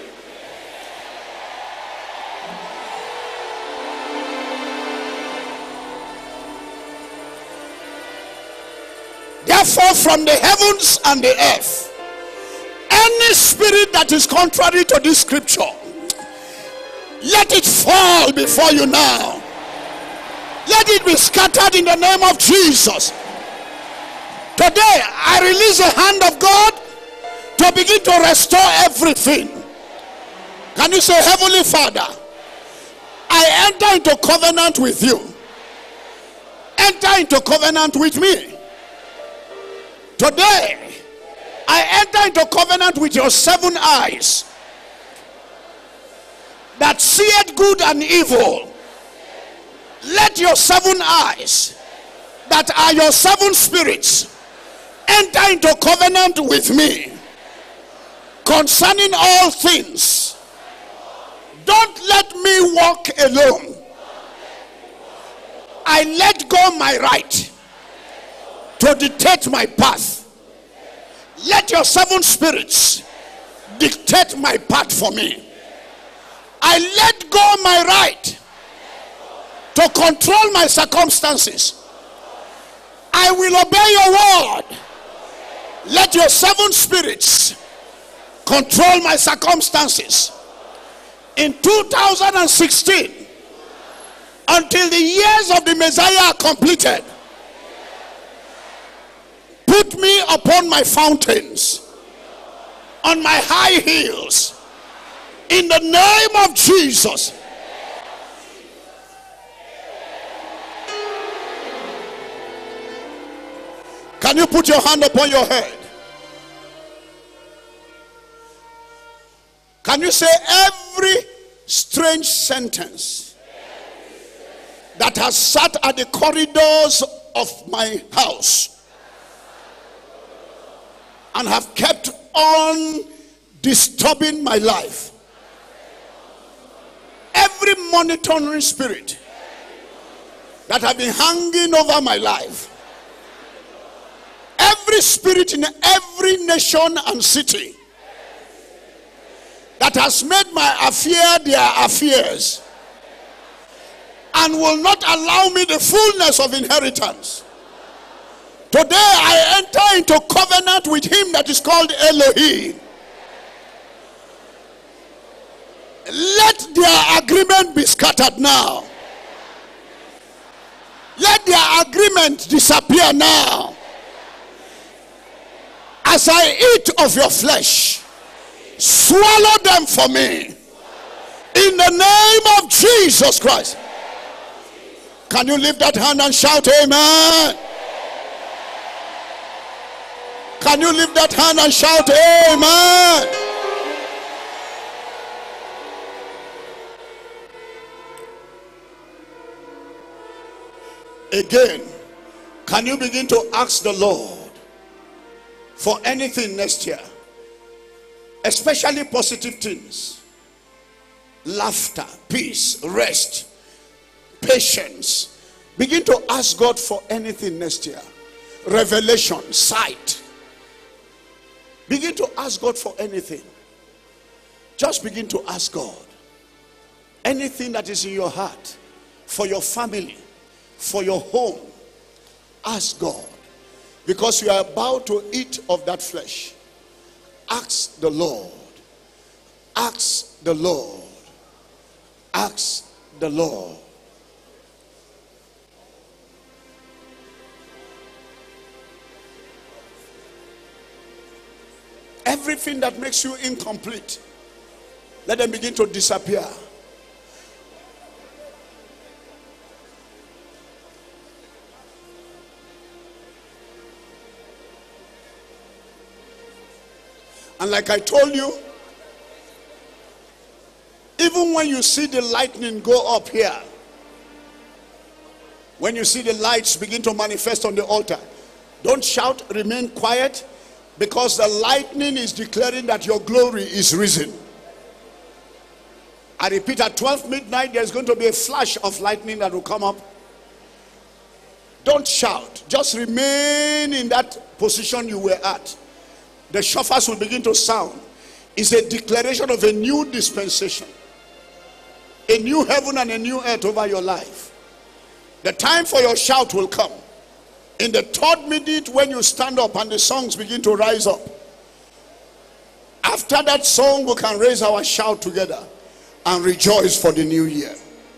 therefore from the heavens and the earth, any spirit that is contrary to this scripture, let it fall before you now. Let it be scattered in the name of Jesus. Today I release the hand of God to begin to restore everything. Can you say, Heavenly Father, I enter into covenant with you. Enter into covenant with me. Today I enter into covenant with your seven eyes that seeth good and evil. Let your seven eyes that are your seven spirits enter into covenant with me concerning all things. Don't let me walk alone. I let go my right to dictate my path. Let your seven spirits dictate my path for me. I let go my right to control my circumstances. I will obey your word. Let your seven spirits control my circumstances. In two thousand sixteen, until the years of the Messiah are completed, put me upon my fountains, on my high hills, in the name of Jesus. Can you put your hand upon your head? Can you say, every strange sentence that has sat at the corridors of my house and have kept on disturbing my life, every monitoring spirit that have been hanging over my life, every spirit in every nation and city that has made my affair their affairs and will not allow me the fullness of inheritance, today I enter into covenant with him that is called Elohim. Let their agreement be scattered now. Let their agreement disappear now. As I eat of your flesh, swallow them for me. In the name of Jesus Christ. Can you lift that hand and shout amen? Can you lift that hand and shout amen? Again, can you begin to ask the Lord for anything next year, especially positive things? Laughter, peace, rest, patience. Begin to ask God for anything next year. Revelation, sight. Begin to ask God for anything. Just begin to ask God anything that is in your heart, for your family, for your home. Ask God, because you are about to eat of that flesh. Ask the Lord. Ask the Lord. Ask the Lord. Everything that makes you incomplete, let them begin to disappear. And like I told you, even when you see the lightning go up here, when you see the lights begin to manifest on the altar, don't shout, remain quiet, because the lightning is declaring that your glory is risen. I repeat, at twelve midnight, there's going to be a flash of lightning that will come up. Don't shout, just remain in that position you were at. The shofars will begin to sound. It's a declaration of a new dispensation, a new heaven and a new earth over your life. The time for your shout will come. In the third minute, when you stand up and the songs begin to rise up, after that song, we can raise our shout together and rejoice for the new year.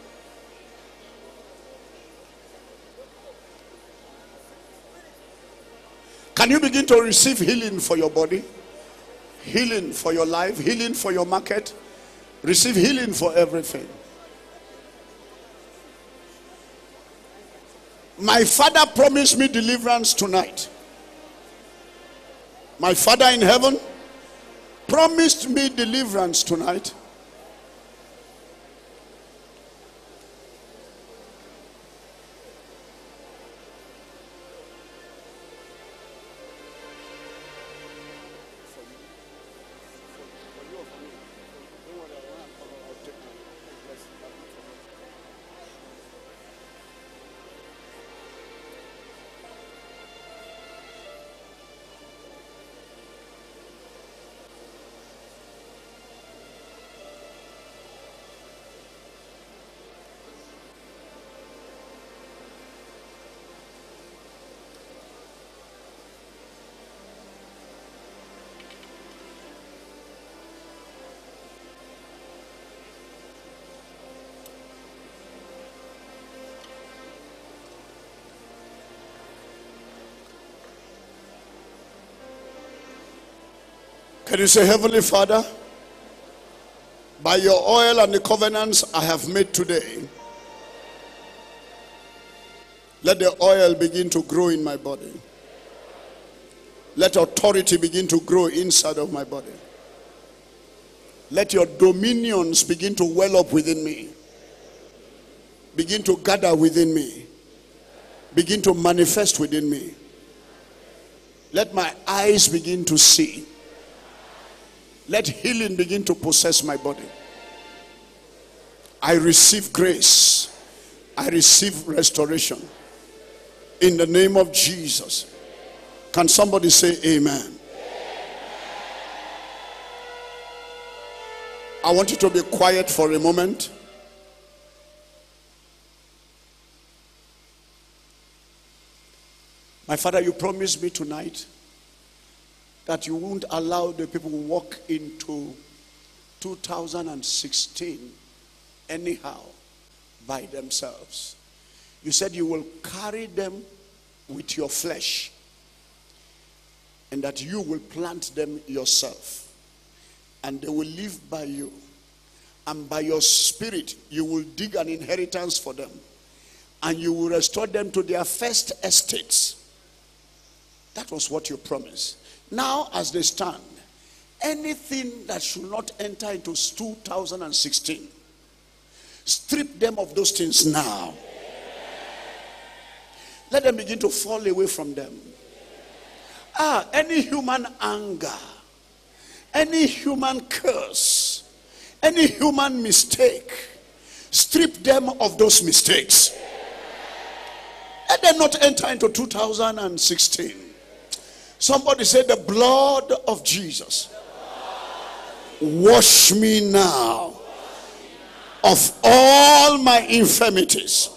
Can you begin to receive healing for your body, healing for your life, healing for your market? Receive healing for everything. My Father promised me deliverance tonight. My Father in heaven promised me deliverance tonight. Can you say, Heavenly Father, by your oil and the covenants I have made today, let the oil begin to grow in my body. Let authority begin to grow inside of my body. Let your dominions begin to well up within me. Begin to gather within me. Begin to manifest within me. Let my eyes begin to see. Let healing begin to possess my body. I receive grace. I receive restoration. In the name of Jesus. Can somebody say amen? Amen. I want you to be quiet for a moment. My Father, you promised me tonight that you won't allow the people walk into two thousand sixteen anyhow by themselves. You said you will carry them with your flesh and that you will plant them yourself and they will live by you, and by your spirit you will dig an inheritance for them and you will restore them to their first estates. That was what you promised. Now, as they stand, anything that should not enter into two thousand sixteen, strip them of those things now. Let them begin to fall away from them. Ah, any human anger, any human curse, any human mistake, strip them of those mistakes. Let them not enter into two thousand sixteen. Somebody say, the blood of Jesus, wash me now of all my infirmities,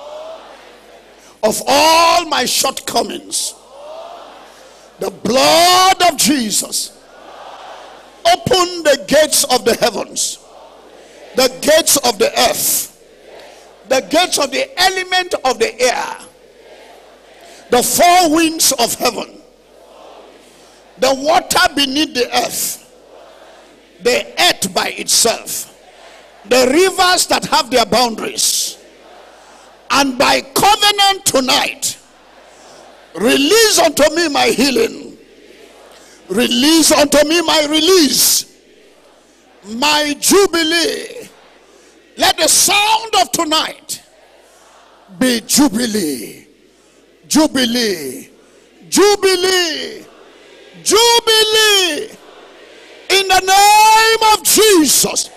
of all my shortcomings. The blood of Jesus, open the gates of the heavens, the gates of the earth, the gates of the element of the air, the four winds of heaven. The water beneath the earth, the earth by itself, the rivers that have their boundaries, and by covenant tonight, release unto me my healing, release unto me my release, my jubilee. Let the sound of tonight be jubilee, jubilee, jubilee, jubilee, in the name of Jesus,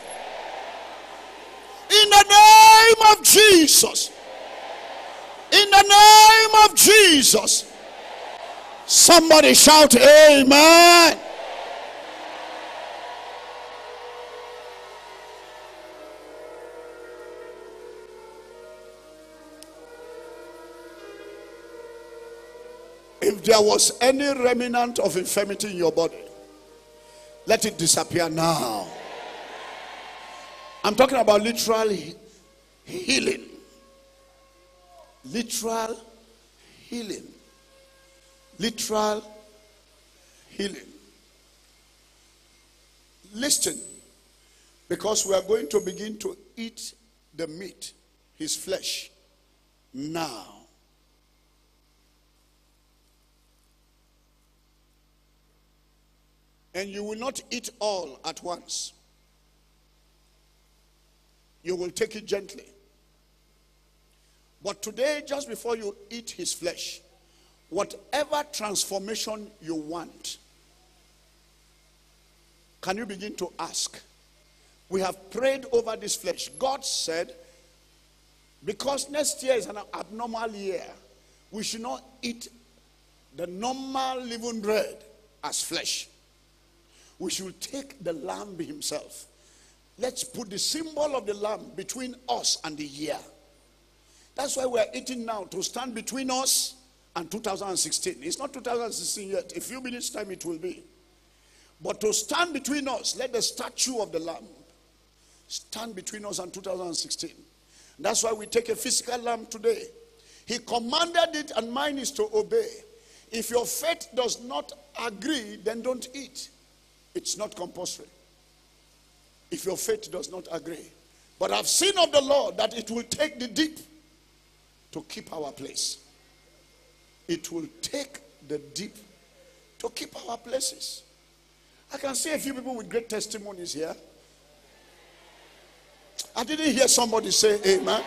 in the name of Jesus, in the name of Jesus. Somebody shout amen. If there was any remnant of infirmity in your body, let it disappear now. I'm talking about literal healing. Literal healing. Literal healing. Listen, because we are going to begin to eat the meat, his flesh, now. And you will not eat all at once. You will take it gently. But today, just before you eat his flesh, whatever transformation you want, can you begin to ask? We have prayed over this flesh. God said, because next year is an abnormal year, we should not eat the normal living bread as flesh. We should take the lamb himself. Let's put the symbol of the lamb between us and the year. That's why we're eating now, to stand between us and two thousand sixteen. It's not two thousand sixteen yet. A few minutes time it will be. But to stand between us, let the statue of the lamb stand between us and two thousand sixteen. That's why we take a physical lamb today. He commanded it, and mine is to obey. If your faith does not agree, then don't eat. It's not compulsory. If your faith does not agree. But I've seen of the Lord that it will take the deep to keep our place. It will take the deep to keep our places. I can see a few people with great testimonies here. I didn't hear somebody say amen.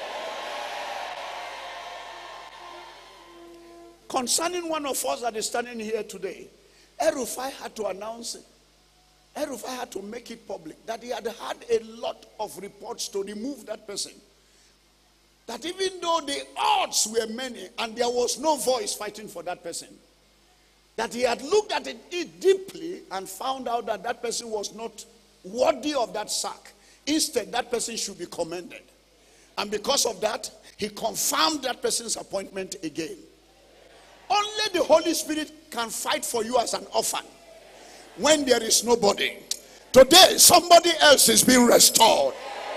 Concerning one of us that is standing here today, El-Rufai had to announce it. El-Rufai had to make it public that he had had a lot of reports to remove that person. That even though the odds were many and there was no voice fighting for that person, that he had looked at it, it deeply and found out that that person was not worthy of that sack. Instead, that person should be commended. And because of that, he confirmed that person's appointment again. Only the Holy Spirit can fight for you as an orphan when there is nobody. Today, somebody else is being restored.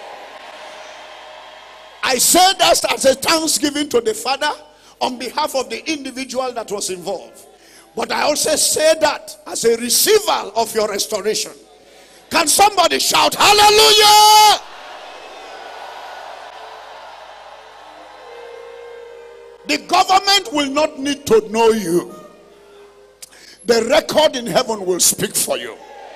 I say that as a thanksgiving to the Father on behalf of the individual that was involved. But I also say that as a receiver of your restoration. Can somebody shout hallelujah? The government will not need to know you. The record in heaven will speak for you.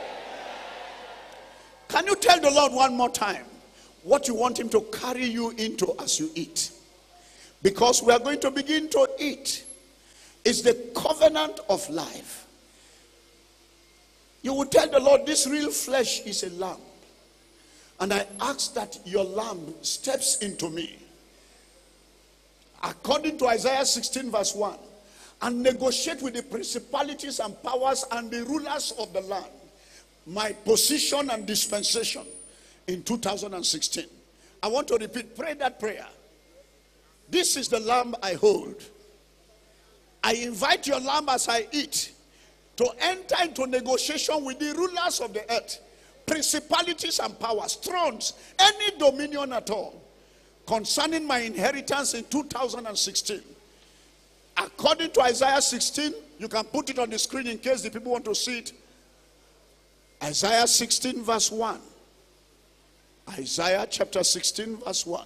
Can you tell the Lord one more time what you want him to carry you into as you eat? Because we are going to begin to eat. It's the covenant of life. You will tell the Lord, this real flesh is a lamb. And I ask that your lamb steps into me. According to Isaiah sixteen verse one. And negotiate with the principalities and powers and the rulers of the land. My position and dispensation in two thousand sixteen. I want to repeat, pray that prayer. This is the lamb I hold. I invite your lamb as I eat to enter into negotiation with the rulers of the earth, principalities and powers, thrones, any dominion at all, concerning my inheritance in two thousand sixteen. According to Isaiah sixteen, you can put it on the screen in case the people want to see it. Isaiah sixteen verse one. Isaiah chapter sixteen verse one.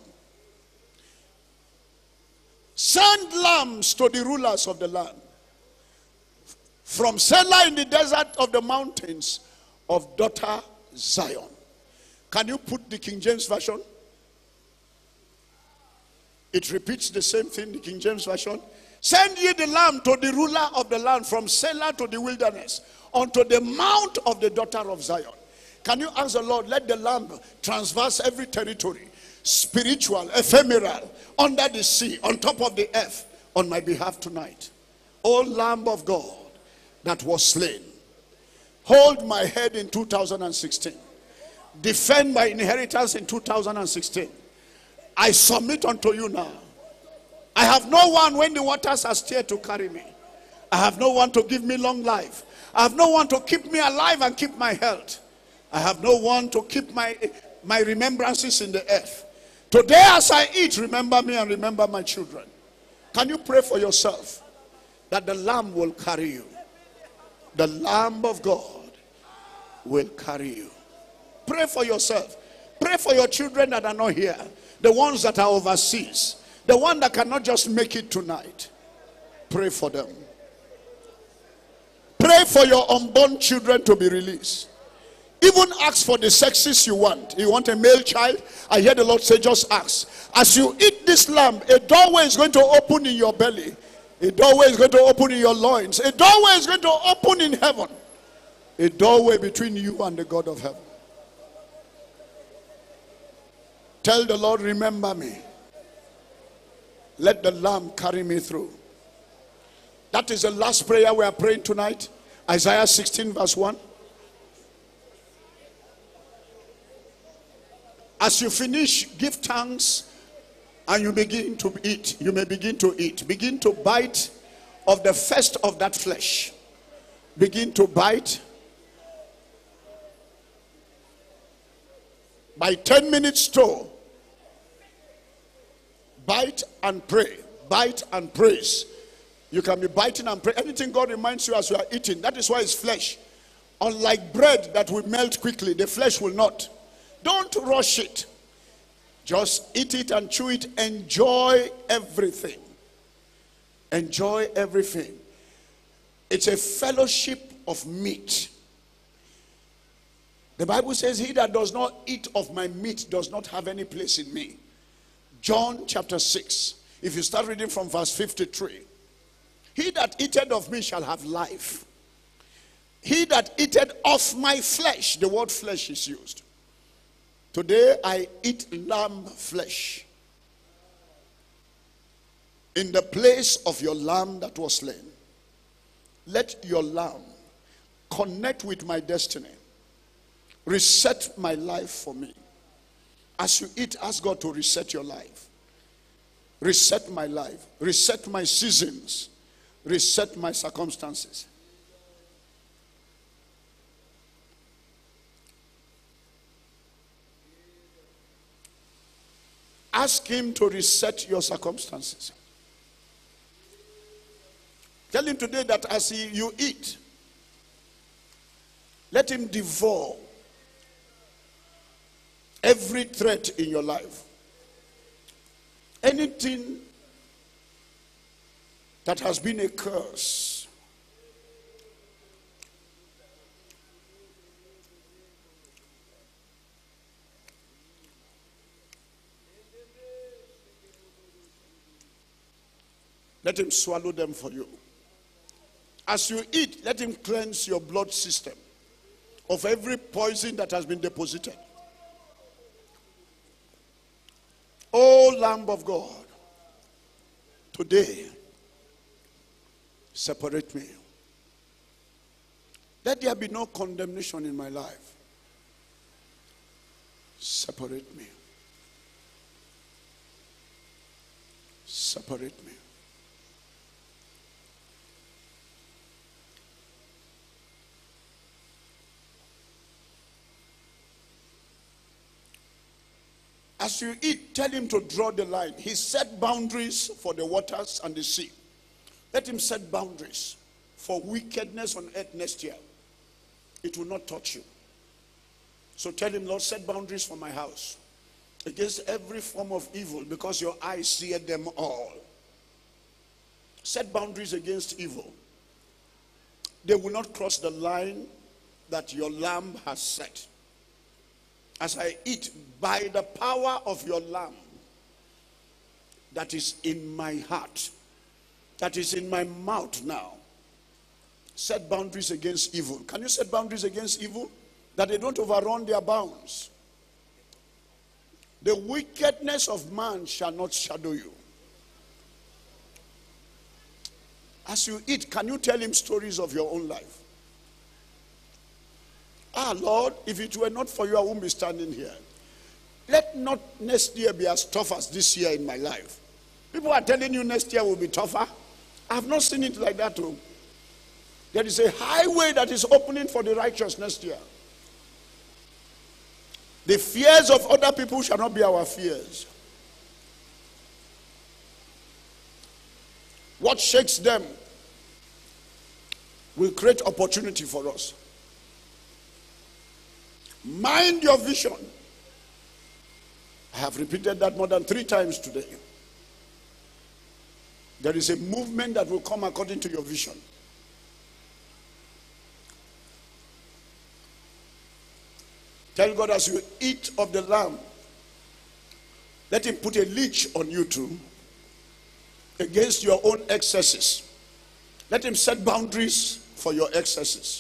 Send lambs to the rulers of the land, from Selah in the desert of the mountains of daughter Zion. Can you put the King James Version? It repeats the same thing, the King James Version. Send ye the lamb to the ruler of the land, from Selah to the wilderness, unto the mount of the daughter of Zion. Can you ask the Lord, let the lamb traverse every territory, spiritual, ephemeral, under the sea, on top of the earth, on my behalf tonight. O Lamb of God that was slain, hold my head in two thousand sixteen. Defend my inheritance in two thousand sixteen. I submit unto you now. I have no one when the waters are stirred to carry me. I have no one to give me long life. I have no one to keep me alive and keep my health. I have no one to keep my, my remembrances in the earth. Today as I eat, remember me and remember my children. Can you pray for yourself that the Lamb will carry you? The Lamb of God will carry you. Pray for yourself. Pray for your children that are not here. The ones that are overseas. The one that cannot just make it tonight. Pray for them. Pray for your unborn children to be released. Even ask for the sexes you want. You want a male child? I hear the Lord say, just ask. As you eat this lamb, a doorway is going to open in your belly. A doorway is going to open in your loins. A doorway is going to open in heaven. A doorway between you and the God of heaven. Tell the Lord, remember me. Let the lamb carry me through. That is the last prayer we are praying tonight. Isaiah sixteen verse one. As you finish, give thanks and you begin to eat. You may begin to eat. Begin to bite of the first of that flesh. Begin to bite. By ten minutes to bite and pray. Bite and praise. You can be biting and pray. Anything God reminds you as you are eating. That is why it's flesh. Unlike bread that will melt quickly, the flesh will not. Don't rush it. Just eat it and chew it. Enjoy everything. Enjoy everything. It's a fellowship of meat. The Bible says, he that does not eat of my meat does not have any place in me. John chapter six. If you start reading from verse fifty-three. He that eateth of me shall have life. He that eateth of my flesh. The word flesh is used. Today I eat lamb flesh. In the place of your lamb that was slain. Let your lamb connect with my destiny. Reset my life for me. As you eat, ask God to reset your life. Reset my life. Reset my seasons. Reset my circumstances. Ask him to reset your circumstances. Tell him today that as he, you eat, let him devour every threat in your life. Anything that has been a curse. Let him swallow them for you. As you eat, let him cleanse your blood system of every poison that has been deposited. O Lamb of God, today, separate me. Let there be no condemnation in my life. Separate me. Separate me. As you eat, tell him to draw the line. He set boundaries for the waters and the sea. Let him set boundaries for wickedness on earth next year. It will not touch you. So tell him, Lord, set boundaries for my house against every form of evil, because your eyes see them all. Set boundaries against evil. They will not cross the line that your lamb has set. As I eat by the power of your lamb that is in my heart, that is in my mouth now, set boundaries against evil. Can you set boundaries against evil? That they don't overrun their bounds. The wickedness of man shall not shadow you. As you eat, can you tell him stories of your own life? Ah, Lord, if it were not for you, I wouldn't be standing here. Let not next year be as tough as this year in my life. People are telling you next year will be tougher. I have not seen it like that too. There is a highway that is opening for the righteous next year. The fears of other people shall not be our fears. What shakes them will create opportunity for us. Mind your vision. I have repeated that more than three times today. There is a movement that will come according to your vision. Tell God, as you eat of the lamb, let him put a leash on you too against your own excesses. Let him set boundaries for your excesses.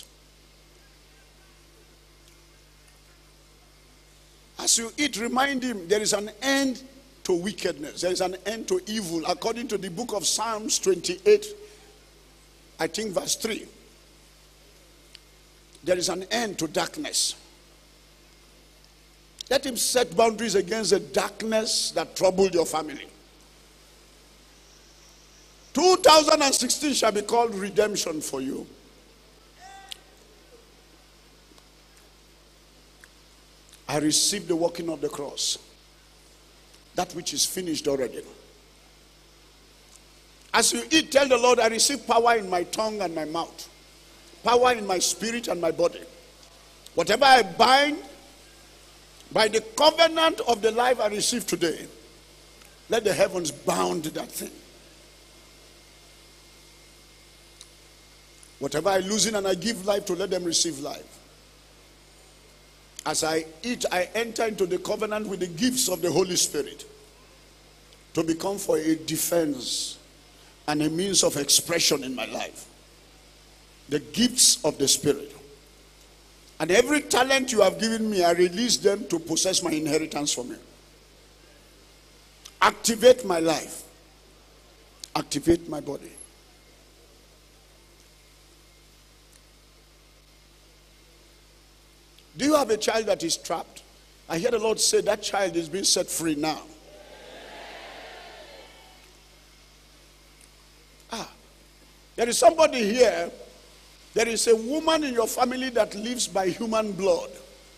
As you eat, remind him there is an end to wickedness. There is an end to evil. According to the book of Psalms twenty-eight, I think verse three. There is an end to darkness. Let him set boundaries against the darkness that troubled your family. two thousand sixteen shall be called redemption for you. I received the working of the cross. That which is finished already. As you eat, tell the Lord, I receive power in my tongue and my mouth. Power in my spirit and my body. Whatever I bind, by the covenant of the life I received today, let the heavens bound that thing. Whatever I loosen and I give life to, let them receive life. As I eat, I enter into the covenant with the gifts of the Holy Spirit to become for a defense and a means of expression in my life. The gifts of the Spirit. And every talent you have given me, I release them to possess my inheritance for me. Activate my life. Activate my body. Do you have a child that is trapped? I hear the Lord say that child is being set free now. Ah, there is somebody here. There is a woman in your family that lives by human blood.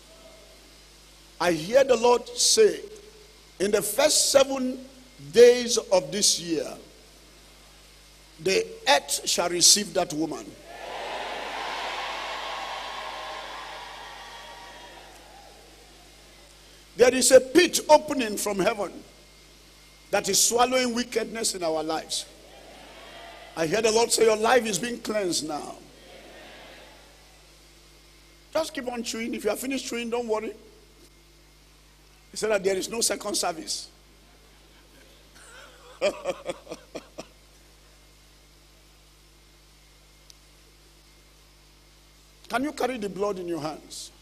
I hear the Lord say, in the first seven days of this year, the earth shall receive that woman. There is a pit opening from heaven that is swallowing wickedness in our lives. I hear the Lord say your life is being cleansed now. Just keep on chewing. If you are finished chewing, don't worry. He said that there is no second service. Can you carry the blood in your hands?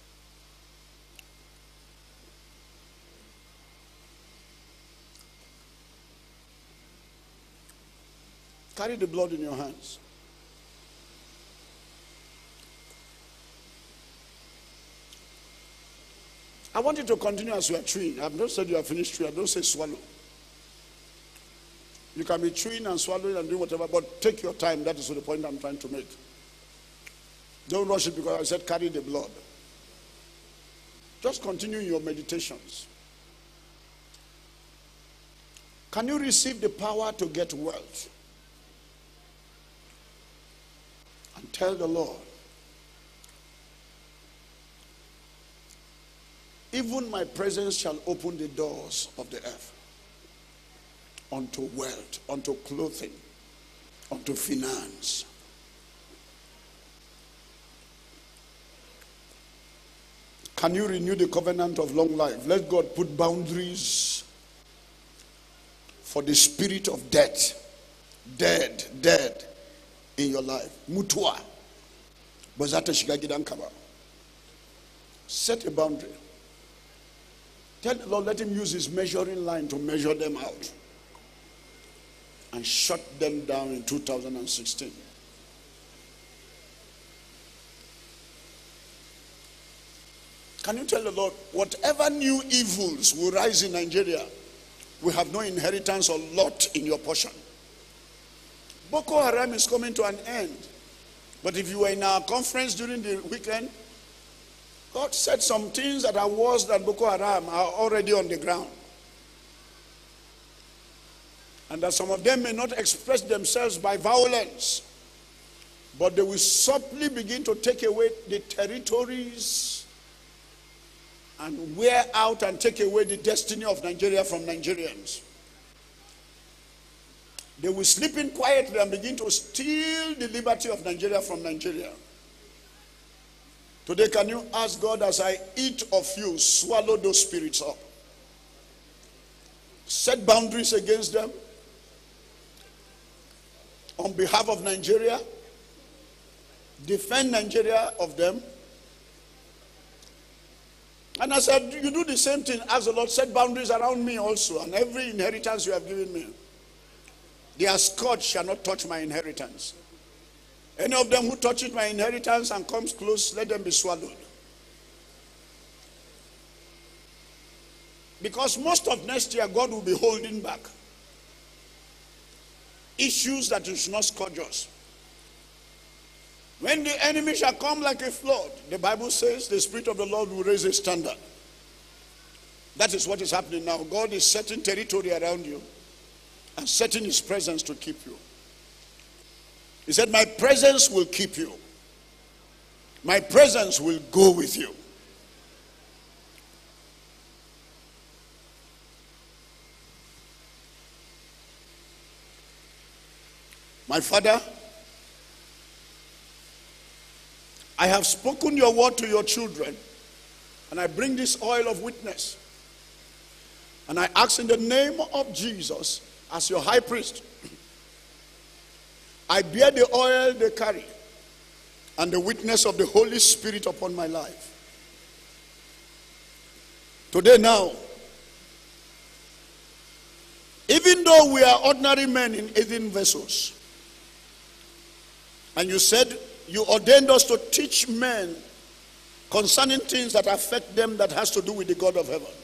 Carry the blood in your hands. I want you to continue as you are chewing. I have not said you are finished chewing. I don't say swallow. You can be chewing and swallowing and doing whatever, but take your time. That is the point I'm trying to make. Don't rush it because I said carry the blood. Just continue your meditations. Can you receive the power to get wealth? Tell the Lord, even my presence shall open the doors of the earth unto wealth, unto clothing, unto finance. Can you renew the covenant of long life? Let God put boundaries for the spirit of death, dead, dead in your life. Mutua. Bozata shigagidan kaba. Set a boundary. Tell the Lord, let him use his measuring line to measure them out and shut them down in two thousand sixteen. Can you tell the Lord, whatever new evils will rise in Nigeria, we have no inheritance or lot in your portion. Boko Haram is coming to an end. But if you were in our conference during the weekend, God said some things that are worse than Boko Haram are already on the ground. And that some of them may not express themselves by violence, but they will subtly begin to take away the territories and wear out and take away the destiny of Nigeria from Nigerians. They will sleep in quietly and begin to steal the liberty of Nigeria from Nigeria. Today, can you ask God, as I eat of you, swallow those spirits up? Set boundaries against them on behalf of Nigeria. Defend Nigeria of them. And I said, you do the same thing. Ask the Lord, set boundaries around me also, and every inheritance you have given me. Their scourge shall not touch my inheritance. Any of them who touches my inheritance and comes close, let them be swallowed. Because most of next year, God will be holding back issues that should not scourge us. When the enemy shall come like a flood, the Bible says the Spirit of the Lord will raise a standard. That is what is happening now. God is setting territory around you and setting his presence to keep you. He said, my presence will keep you. My presence will go with you. My Father, I have spoken your word to your children, and I bring this oil of witness. And I ask in the name of Jesus, as your high priest, I bear the oil they carry and the witness of the Holy Spirit upon my life. Today now, even though we are ordinary men in earthen vessels, and you said you ordained us to teach men concerning things that affect them that has to do with the God of heaven.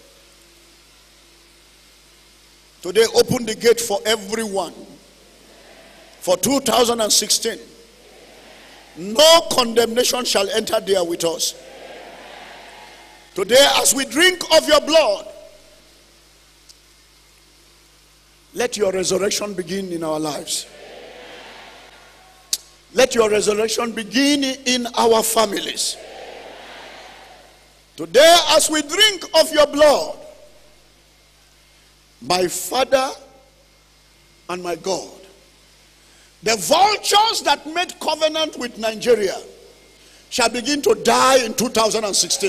Today, open the gate for everyone. For two thousand sixteen, no condemnation shall enter there with us. Today, as we drink of your blood, let your resurrection begin in our lives. Let your resurrection begin in our families. Today, as we drink of your blood, my Father and my God, the vultures that made covenant with Nigeria shall begin to die in two thousand sixteen.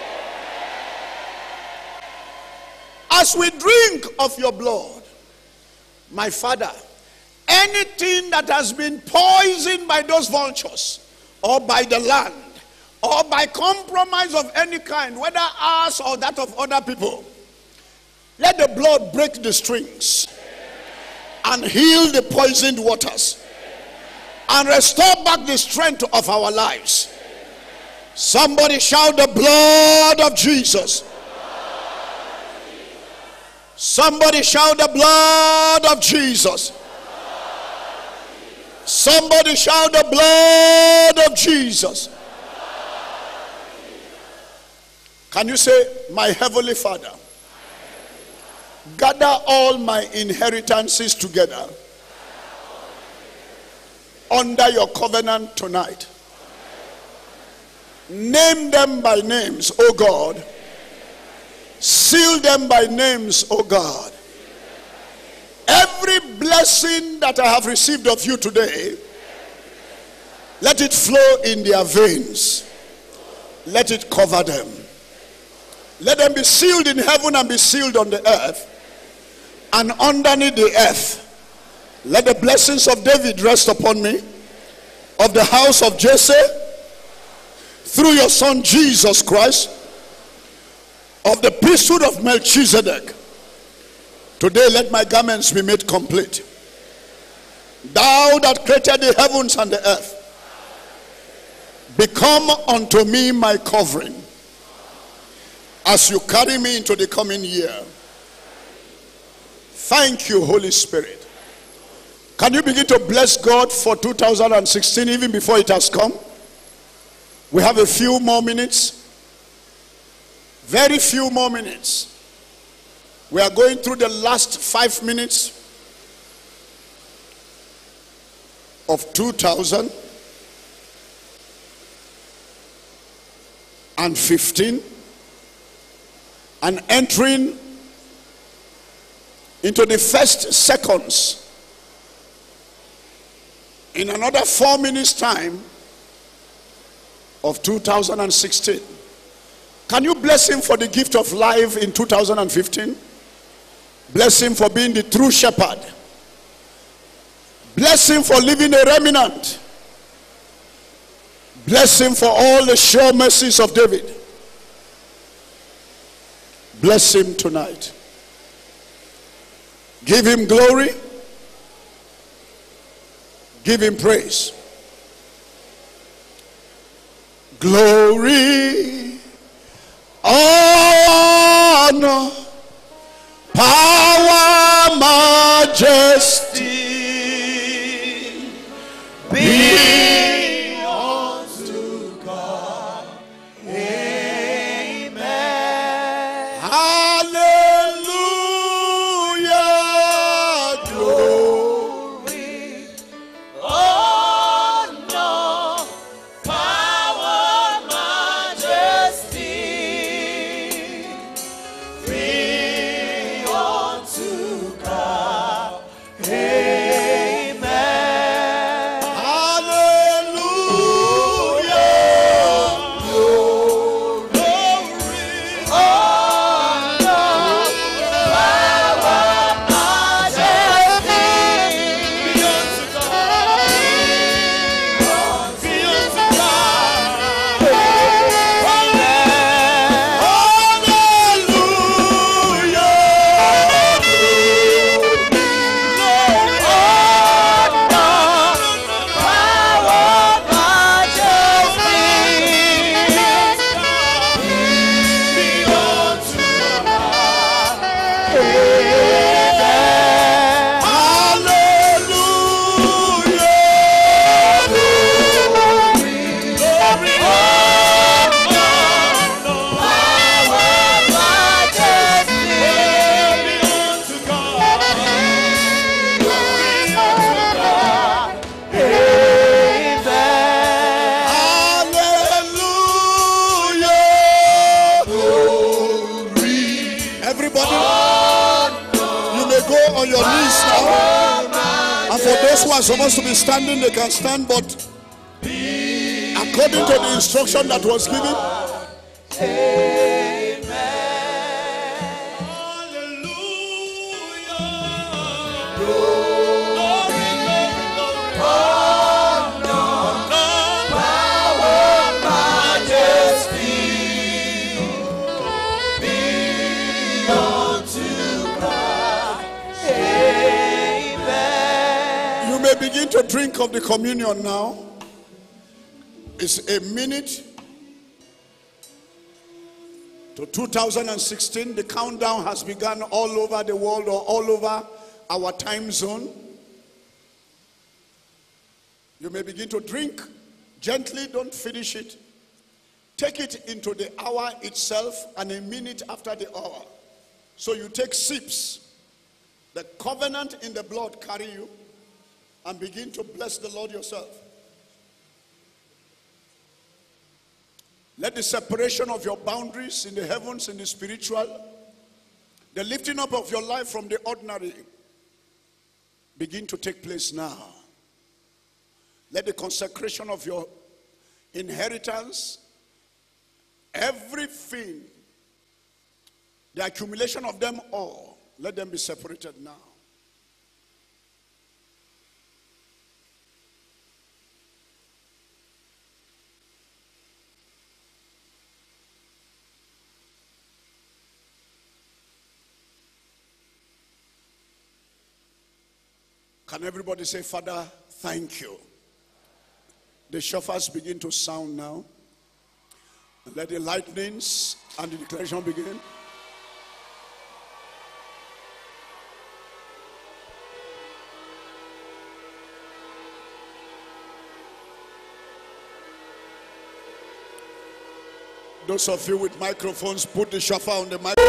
As we drink of your blood, my Father, anything that has been poisoned by those vultures, or by the land, or by compromise of any kind, whether ours or that of other people, let the blood break the strings and heal the poisoned waters and restore back the strength of our lives. Somebody shout the blood of Jesus. Somebody shout the blood of Jesus. Somebody shout the blood of Jesus. Can you say, my heavenly Father, gather all my inheritances together under your covenant tonight. Name them by names, O God. Seal them by names, O God. Every blessing that I have received of you today, let it flow in their veins. Let it cover them. Let them be sealed in heaven and be sealed on the earth. And underneath the earth, let the blessings of David rest upon me, of the house of Jesse, through your son Jesus Christ, of the priesthood of Melchizedek. Today let my garments be made complete. Thou that created the heavens and the earth, become unto me my covering as you carry me into the coming year. Thank you, Holy Spirit. Can you begin to bless God for two thousand sixteen even before it has come? We have a few more minutes. Very few more minutes. We are going through the last five minutes of two thousand fifteen and entering into the first seconds in another four minutes time of two thousand sixteen. Can you bless him for the gift of life in two thousand fifteen? Bless him for being the true shepherd. Bless him for leaving a remnant. Bless him for all the sure mercies of David. Bless him tonight. Give him glory. Give him praise. Glory, honor, power, majesty be unto God. Amen. Hallelujah. Glory, honor, power, majesty be unto God. Amen. Hallelujah. Glory, honor, power, majesty be unto God. Be unto God. Everybody, you may go on your knees now. And for those who are supposed to be standing, they can stand, but according to the instruction that was given. You may begin to drink of the communion now. It's a minute to two thousand sixteen. The countdown has begun all over the world or all over our time zone. You may begin to drink gently, don't finish it. Take it into the hour itself and a minute after the hour. So you take sips. The covenant in the blood carry you, and begin to bless the Lord yourself. Let the separation of your boundaries in the heavens, in the spiritual, the lifting up of your life from the ordinary begin to take place now. Let the consecration of your inheritance, everything, the accumulation of them all, let them be separated now. Can everybody say, Father, thank you? The shofars begin to sound now. Let the lightnings and the declaration begin. Those of you with microphones, put the shofar on the microphone.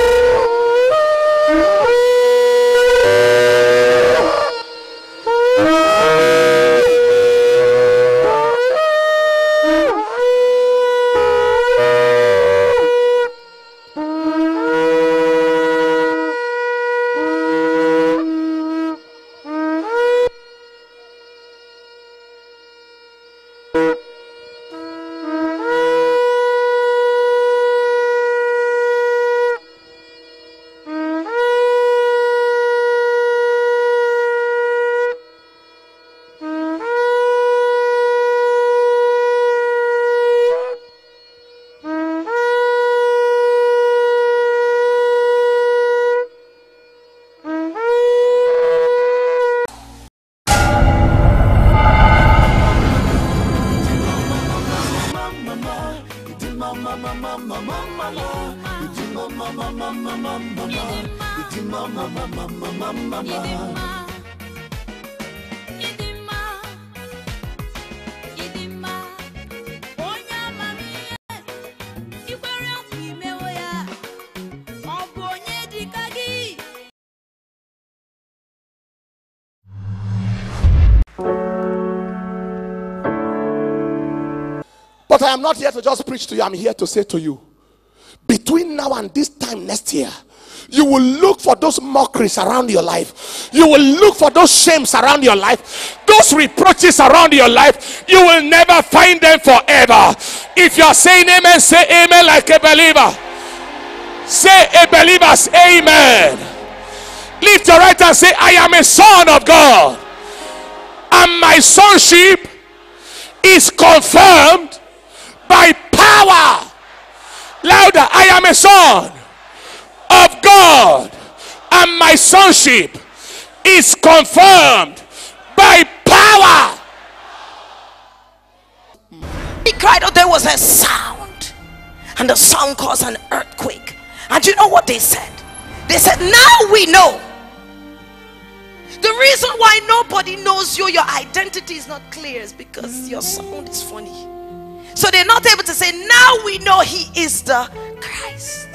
But I am not here to just preach to you. I'm here to say to you, between now and this time next year, you will look for those mockeries around your life. You will look for those shames around your life. Those reproaches around your life. You will never find them forever. If you are saying amen, say amen like a believer. Say a believer's amen. Lift your right hand and say, I am a son of God. And my sonship is confirmed by power. Louder. I am a son of God, and my sonship is confirmed by power. He cried out, there was a sound, and the sound caused an earthquake. And you know what they said? They said, now we know. The reason why nobody knows you, your identity is not clear, is because your sound is funny. So they're not able to say, now we know he is the Christ.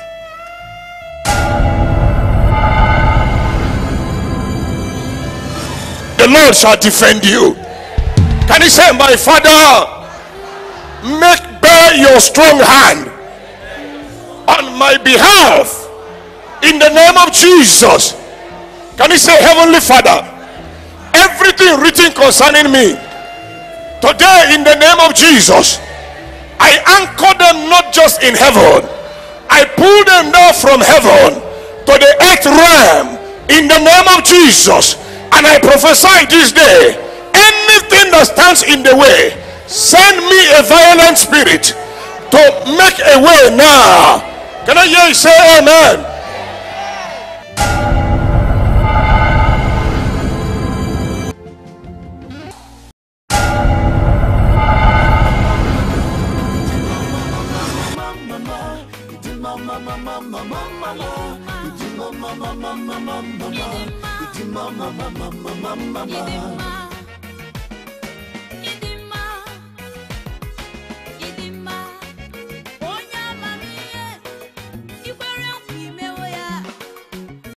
The Lord shall defend you. Can you say, my Father, make bare your strong hand on my behalf in the name of Jesus? Can you say, Heavenly Father, everything written concerning me today in the name of Jesus, I anchor them not just in heaven, I pull them down from heaven to the earth realm in the name of Jesus. And I prophesy this day, anything that stands in the way, send me a violent spirit to make a way now. Can I hear you say amen? Mama,